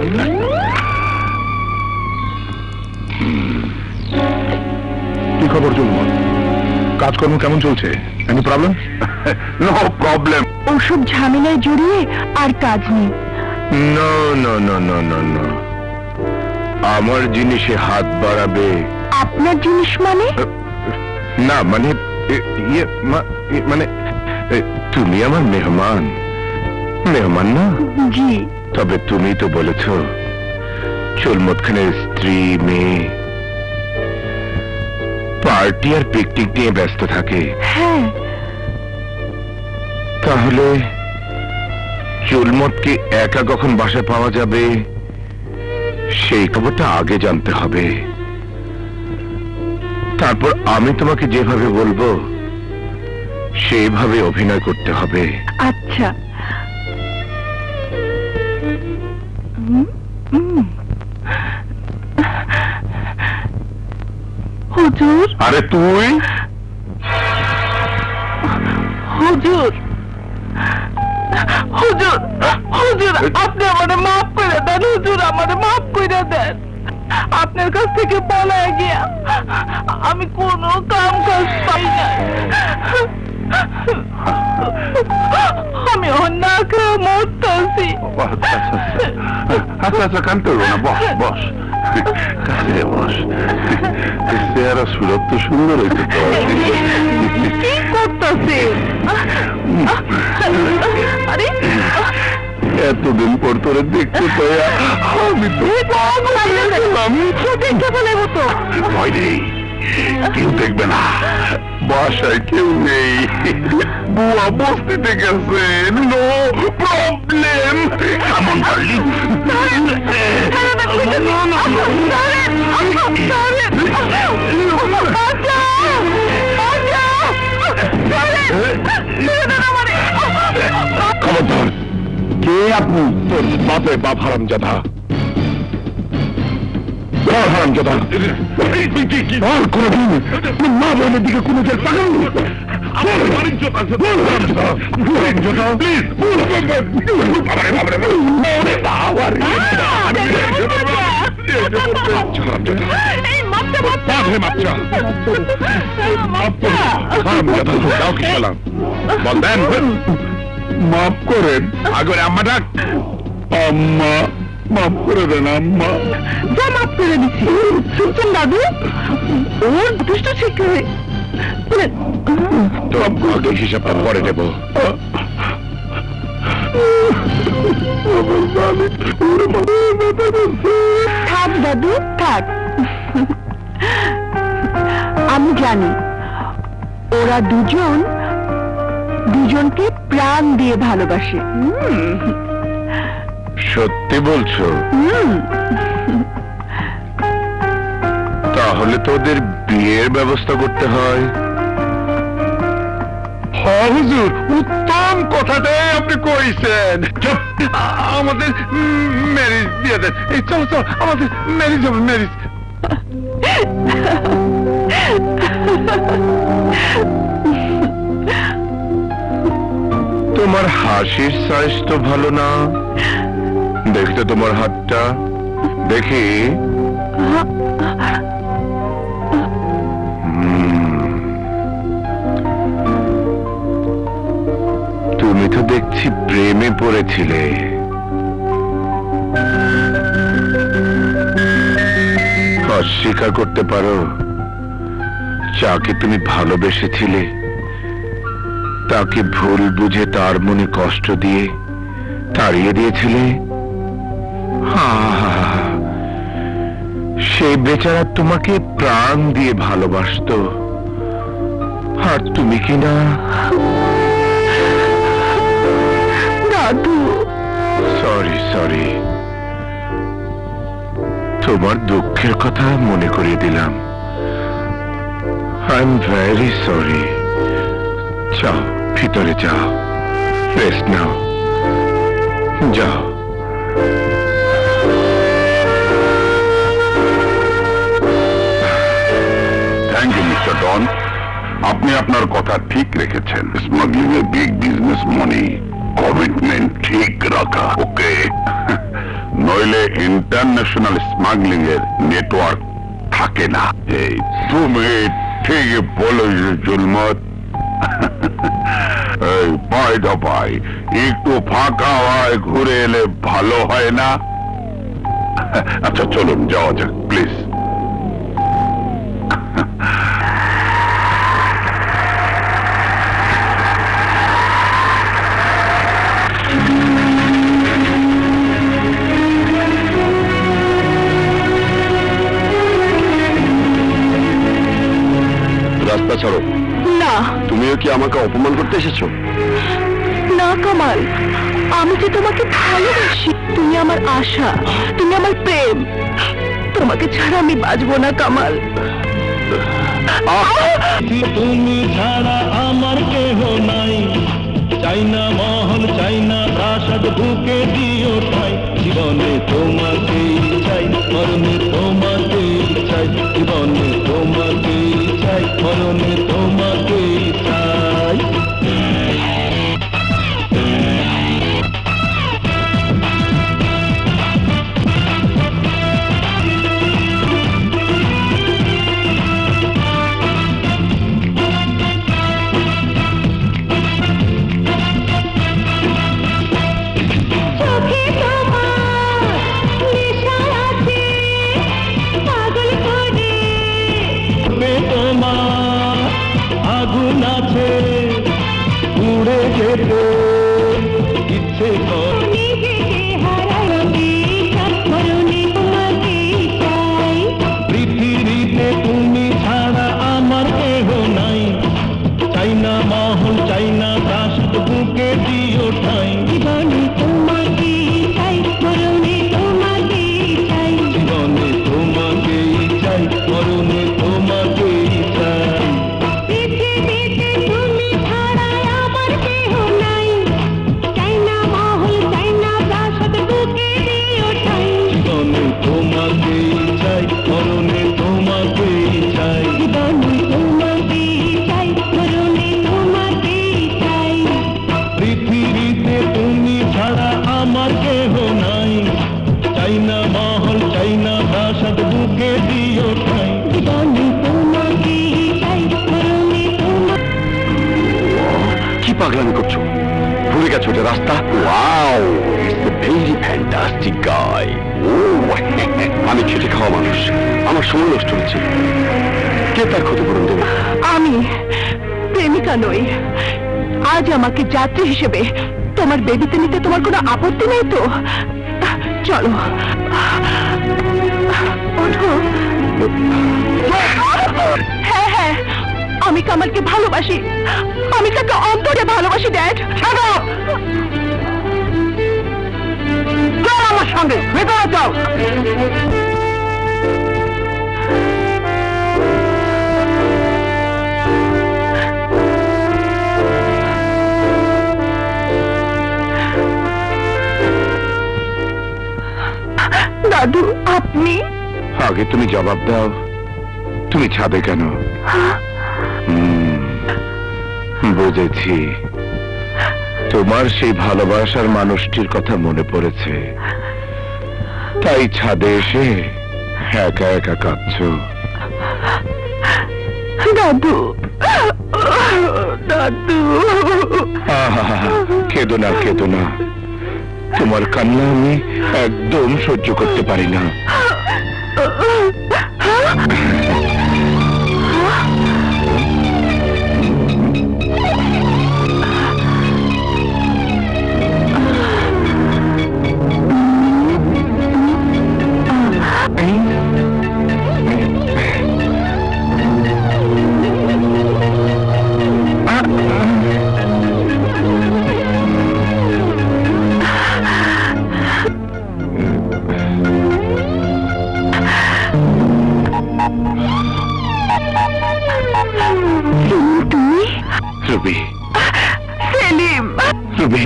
[SPEAKER 5] কি খবর জুলমন? কাজকর্ম কেমন চলছে? Any problem? No problem.
[SPEAKER 3] ওসব ঝামেলায় জড়িয়ে আর কাজ নেই।
[SPEAKER 5] No no no no no no, আমার জিনিসে হাত বাড়াবে।
[SPEAKER 3] আপনার জিনিস মানে?
[SPEAKER 5] না মানে ইয়ে মানে তুমি আমার মেহমান। মেহমান না?
[SPEAKER 3] জি।
[SPEAKER 5] তবে তুমি তো বলেছ চুলমত খানের স্ত্রী মেয়ে পার্টি আর পিকনিক নিয়ে ব্যস্ত থাকে।
[SPEAKER 3] হ্যাঁ।
[SPEAKER 5] তাহলে চুলমতকে একা কখন বাসায় পাওয়া যাবে সেই খবরটা আগে জানতে হবে। তারপর আমি তোমাকে যেভাবে বলবো সেইভাবে অভিনয় করতে হবে।
[SPEAKER 3] আচ্ছা। হুজুর।
[SPEAKER 5] আরে তুই?
[SPEAKER 3] হুজুর হুজুর হুজুর আপনি আমারে মাফ করে দেন। হুজুর আমারে মাফ করে দেন। আপনার কাছ থেকে পলায় গিয়া আমি কোনো কাম কাজ পাই না। আমি অন্য খেয়ে মরতেছি।
[SPEAKER 5] আচ্ছা আচ্ছা, কান করবো না, বস বস কাছে বস। চেহারা সুরত তো সুন্দর হয়েছে।
[SPEAKER 3] কি করতেছে? আরে
[SPEAKER 5] এতদিন পর তোরে দেখতে পাই আমি তো
[SPEAKER 3] দেখতে পেলে মতো।
[SPEAKER 5] ভয় নেই, কেউ দেখবে না, বাসায় কেউ নেই, বুয়া বস্তিতে গেছে, নো প্রবলেম। কেমন পারলি? খবরদার, কে আপনি? তোর বাপে বাপ হারামজাদা, হারামজাদা। আর কোনদিন মা বোনের দিকে কোনো জেল পাগল মাফ করেন। আগে আম্মা ডাক। আম্মা মাফ করে দেন আম্মা।
[SPEAKER 3] যা মাফ করে দিচ্ছি। শুনছেন দাদু, ওর দুষ্ট ঠিক করে
[SPEAKER 5] হিসাবটা পরে দেব।
[SPEAKER 3] থাক দাদু থাক। আমি জানি ওরা দুজন দুজনকে প্রাণ দিয়ে ভালোবাসে। হুম,
[SPEAKER 2] সত্যি বলছো?
[SPEAKER 3] হুম,
[SPEAKER 2] তাহলে তো ওদের বিয়ের ব্যবস্থা করতে হয়। হ্যাঁ হুজুর, উত্তম কথাটাই আপনি কইছেন। চুপ, আ- আমাদের ম্যারেজ দিয়ে দেন। এই চলো চলো, আমাদের ম্যারেজ হবে, ম্যারেজ। তোমার হাসির সাইজ তো ভালো না। দেখি তো তোমার হাতটা, দেখি। হুম, তুমি তো দেখছি প্রেমে পড়েছিলে। অস্বীকার করতে পারো যাকে তুমি ভালোবেসেছিলে তাকে ভুল বুঝে তার মনে কষ্ট দিয়ে তাড়িয়ে দিয়েছিলে। সেই বেচারা তোমাকে প্রাণ দিয়ে ভালোবাসতো, আর তুমি কি না?
[SPEAKER 3] দাদু,
[SPEAKER 2] সরি সরি, তোমার দুঃখের কথা মনে করিয়ে দিলাম। I am very sorry. যাও, ভিতরে যাও, রেস্ট নাও, যাও। থ্যাংক ইউ মিস্টার ডন, আপনি আপনার কথা ঠিক রেখেছেন। Smuggling a big business money, commitment ঠিক রাখা, ওকে? নইলে ইন্টারন্যাশনাল স্মাগলিং এর নেটওয়ার্ক থাকে না। এই তুমি ঠিকই বলেছ জুলমত। এই বাই দা বাই, একটু ফাঁকা হয় ঘুরে এলে ভালো হয় না? আচ্ছা চলুন যাওয়া যাক প্লিজ। রাস্তা ছাড়ো।
[SPEAKER 3] না,
[SPEAKER 2] তুমিও কি আমাকে অপমান করতে এসেছো?
[SPEAKER 3] না কামাল, আমি যে তোমাকে ভালোবাসি। তুমি আমার আশা, তুমি আমার প্রেম। তোমাকে ছাড়া আমি বাঁচবো না কামাল।
[SPEAKER 6] তুমি ছাড়া আমার কেহ নাই, চাই না মহল, চাই না প্রাসাদ, বুকে দিও ঠাই। জীবনে তোমাকেই চাই, মরণে তোমাকেই চাই। জীবনে তোমাকেই চাই, মরণে তোমাকেই চাই। আগুন আছে উড়ে যেতে ইচ্ছে পৃথিবীতে তুমি ছাড়া আমার কেহ নাই, চাই না মহল, চাই না প্রাসাদ, বুকে দিও ঠাই। জীবনে তোমাকে চাই, মরণে তোমাকে চাই। জীবনে তোমাকেই চাই, মরণে তোমাকেই চাই। পৃথিবীতে তুমি ছাড়া আমার কেহ নাই, চাই না মহল, চাই না প্রাসাদ, বুকে দিও ঠাই। জীবনে তোমাকেই চাই, মরণে তোমাকেই চাই। জীবনে তোমাকেই চাই, মরণে তোমাকেই চাই। পৃথিবীতে তুমি ছাড়া আমার কেহ নাই, চাই না মহল, চাই না প্রাসাদ, বুকে দিও ঠাই। জীবনে তোমাকেই চাই, মরণে তোমাকেই।
[SPEAKER 2] কি পাগলামি করছো? ভুলে গেছো এটা রাস্তা? Wow, it's a very fantastic guy. ও, আমি খেটে খাওয়া মানুষ, আমার সময় নষ্ট হচ্ছে। কে তার ক্ষতিপূরণ দেবে?
[SPEAKER 3] আমি প্রেমিকা নই। আজ আমাকে যাত্রী হিসেবে তোমার বেবিতে নিতে তোমার কোনো আপত্তি নেই তো? চলো, ওঠো। হ্যাঁ হ্যাঁ, আমি কামালকে ভালোবাসি, আমি তাকে অন্তরে ভালোবাসি।
[SPEAKER 1] আসি ড্যাড।
[SPEAKER 4] ছাড়ো, চল আমার সঙ্গে, ভেতরে যাও।
[SPEAKER 3] দাদু আপনি?
[SPEAKER 5] আগে তুমি জবাব দাও, তুমি ছাদে কেন? হুম, বুঝেছি, তোমার সেই ভালোবাসার মানুষটির কথা মনে পড়েছে, তাই ছাদে এসে একা একা কাঁদছো।
[SPEAKER 3] দাদু, দাদু।
[SPEAKER 5] আহা, কেঁদো না, কেঁদো না, তোমার কান্না আমি একদম সহ্য করতে পারি না। রুবি,
[SPEAKER 3] সেলিম,
[SPEAKER 5] রুবি,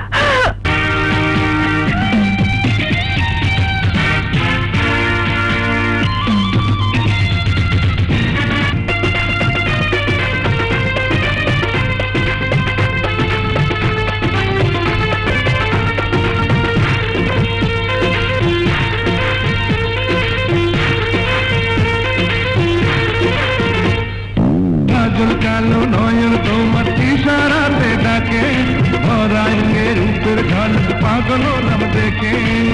[SPEAKER 6] কালো নয়ন তোমার ইশারাতে ডাকে, ভরাঙ্গের উপর ঝাল পাগল নাম দেখে।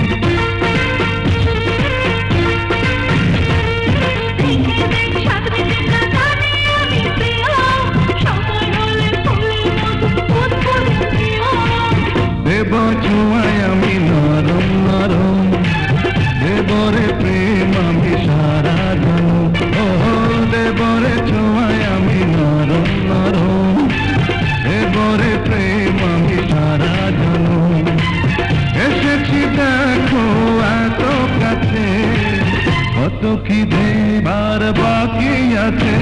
[SPEAKER 6] দেব ছোঁয়ায় আমি নরম নরম, দেবরে প্রেম আমি সারা জনম। ও দেবরে ছোঁয়ায় আমি নরম নরম, দেবরে প্রেম আমি সারা জনম। এসেছি দেখো এত কাছে, কত কি দেবার বাকি আছে।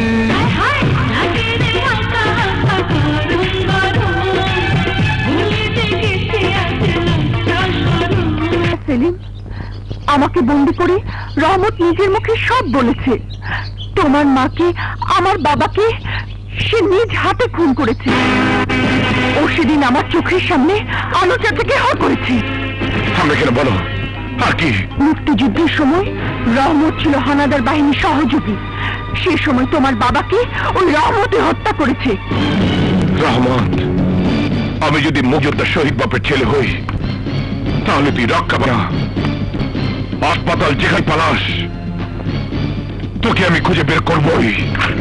[SPEAKER 3] সেলিম, আমাকে বন্দি করে রহমত নিজের মুখে সব বলেছে। তোমার মাকে, আমার বাবাকে সে নিজ হাতে খুন করেছে। ও সেদিন আমার চোখের সামনে আলোচনা থেকে হা করেছে।
[SPEAKER 5] আমরা কেন বলো, আর কি?
[SPEAKER 3] মুক্তিযুদ্ধের সময় রহমত ছিল হানাদার বাহিনীর সহযোগী। সে সময় তোমার বাবাকে ওই রহমতে হত্যা করেছে।
[SPEAKER 5] রহমত, আমি যদি মুক্তিযোদ্ধার শহীদ বাপের ছেলে হই, তাহলে তুই রক্ষা পানা হাসপাতাল যেখানে পালাস, তোকে আমি খুঁজে বের করবই।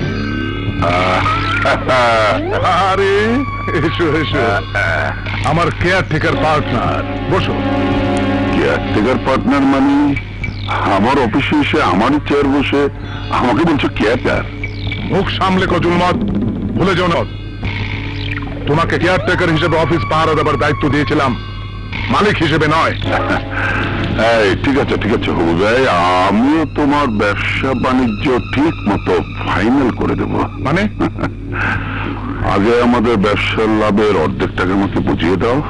[SPEAKER 2] আরে এসো এসো, আমার কেয়ারটেকার পার্টনার, বসো।
[SPEAKER 5] কেয়ারটেকার পার্টনার মানে আমার অফিসে এসে আমারই চেয়ার বসে আমাকে বলছো কেয়ারটার?
[SPEAKER 2] মুখ সামলে কজুলমত, ভুলে যাও না, তোমাকে কেয়ারটেকার হিসেবে অফিস পাহারা দেবার দায়িত্ব দিয়েছিলাম, মালিক হিসেবে নয়।
[SPEAKER 5] এই ঠিক আছে ঠিক আছে হুজাই, আমিও তোমার ব্যবসা বাণিজ্য ঠিক মতো ফাইনাল করে দেব।
[SPEAKER 2] মানে?
[SPEAKER 5] আগে আমাদের ব্যবসার লাভের অর্ধেক টাকা আমাকে বুঝিয়ে দাও।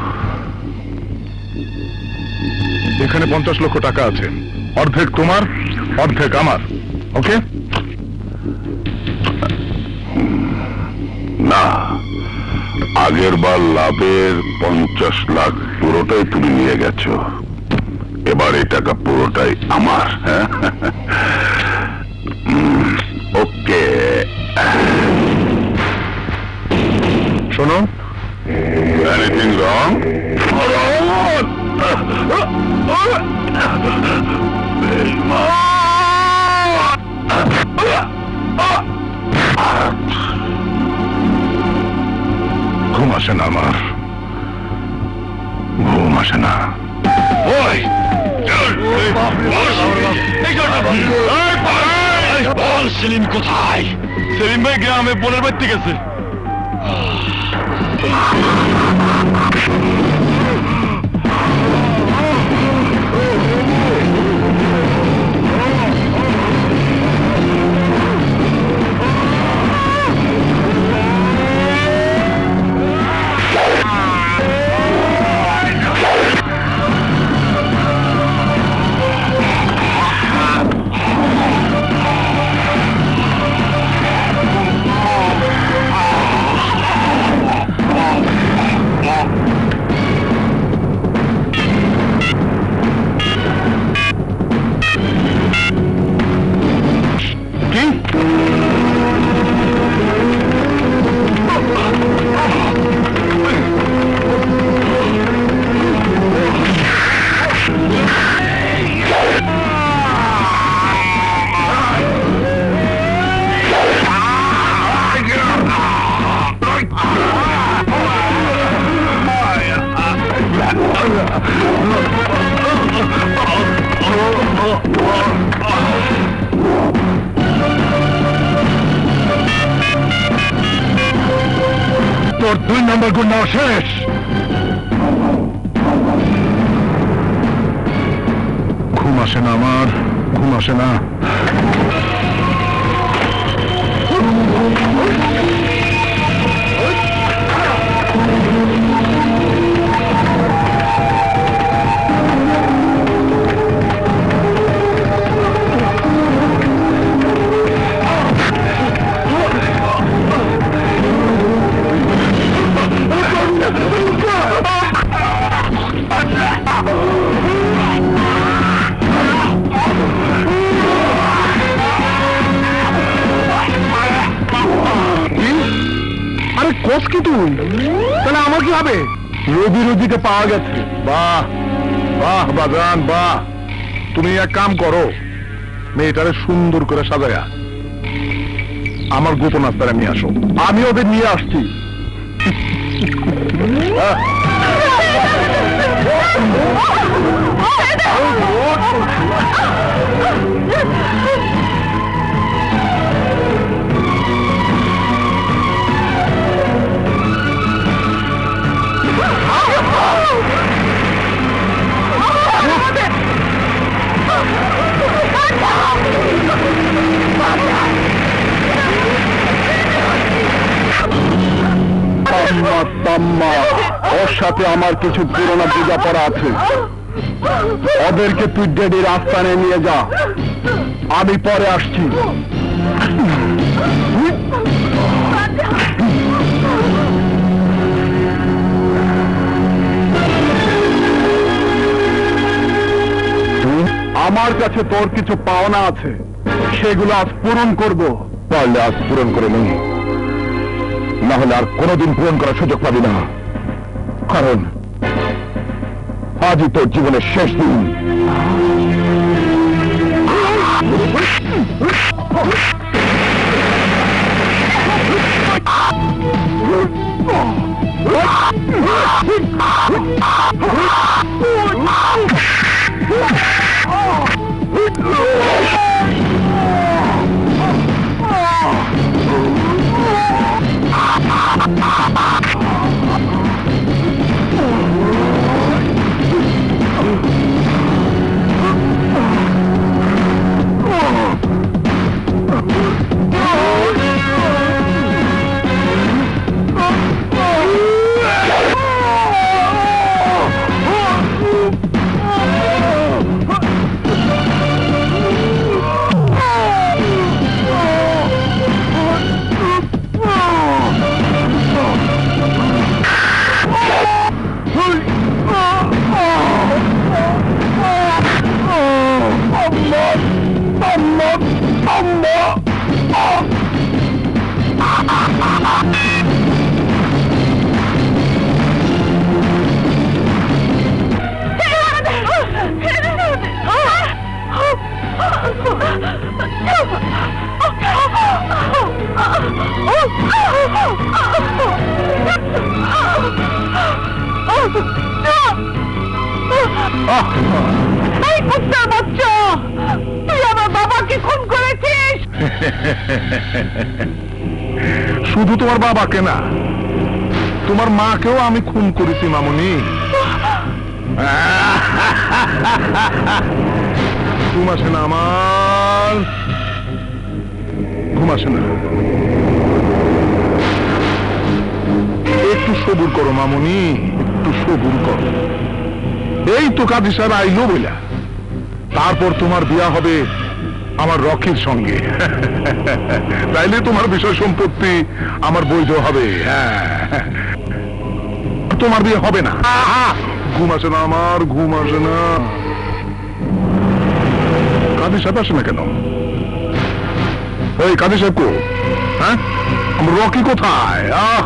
[SPEAKER 2] এখানে পঞ্চাশ লক্ষ টাকা আছে, অর্ধেক তোমার অর্ধেক আমার, ওকে?
[SPEAKER 5] না, আগের বার লাভের পঞ্চাশ লাখ পুরোটাই তুমি নিয়ে গেছো, এবার এই টাকা পুরোটাই আমার। হ্যাঁ, ওকে।
[SPEAKER 2] শোনো,
[SPEAKER 5] এনিথিং রং?
[SPEAKER 2] ঘুম আসে না আমার, ঘুম আসে না।
[SPEAKER 5] ওই
[SPEAKER 7] সেলিম কোথায়? সেলিম ভাই গ্রামে বোনের বাড়িতে গেছে।
[SPEAKER 5] তোর গুন্ডা শেষ। ঘুম আসে না আমার, ঘুম আসে না। আরে কোচ কি তুই? তাহলে আমার কি হবে? রবি রুজিকে পাওয়া গেছে। বাহ বাহ বাগান বাহ। তুমি এক কাম করো, মেয়েটারে সুন্দর করে সাজায়া আমার গোপন আস্তারে নিয়ে আসো। আমি ওদের নিয়ে আসছি। ওর সাথে আমার কিছু পুরোনো বোঝাপড়া আছে, ওদেরকে তুই ডেডির আস্তানে নিয়ে যা, আমি পরে আসছি। আমার কাছে তোর কিছু পাওনা আছে, সেগুলো আজ পূরণ করব। পারলে আজ পূরণ করে নেই, না হলে আর কোনোদিন পূরণ করার সুযোগ পাবি না, কারণ আজই তোর জীবনের শেষ দিন। শুধু তোমার বাবাকে না, তোমার মাকেও আমি খুন করেছি মামুনি। ঘুম আসে না আমার, ঘুম আসে না। একটু সবুর করো মামুনি, একটু সবুর করো। এই তো কাজী সাহেব আইলো বইলা, তারপর তোমার বিয়া হবে আমার রকির সঙ্গে। তাইলে তোমার বিষয় সম্পত্তি আমার বৈধ হবে। হ্যাঁ, তোমার বিয়ে হবে না। ঘুম আসে না আমার, ঘুম আসে না। কাজী সাহেব আসে না কেন? এই কাজী সাহেব কো? হ্যাঁ, আমার রকি কোথায়? আহ,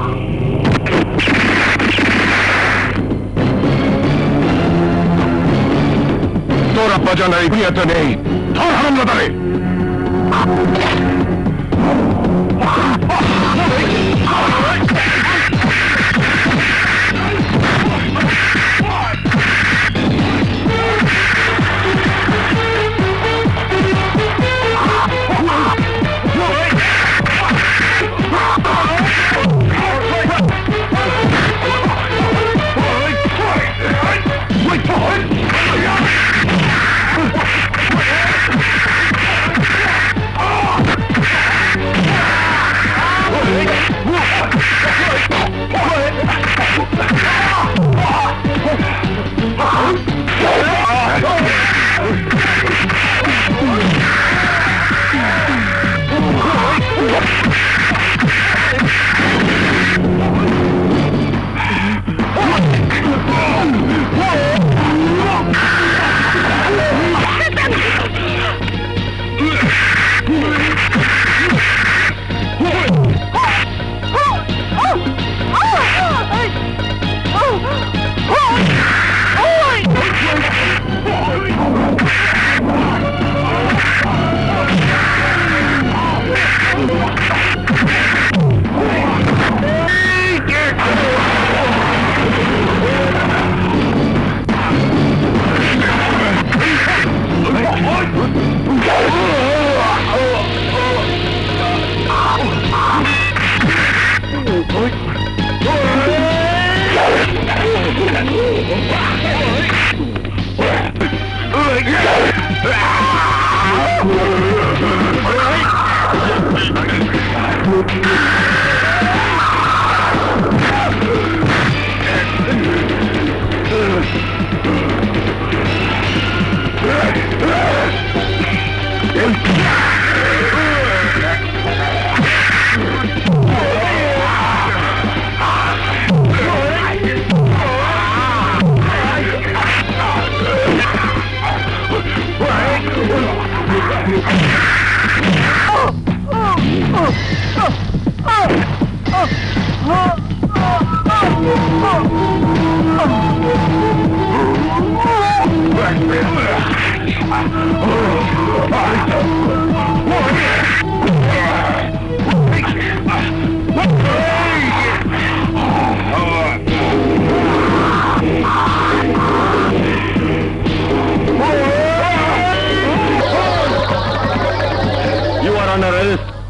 [SPEAKER 5] তোর আব্বা জানাই বিয়েতে নেই। ধর হারামজাদারে। You are under arrest.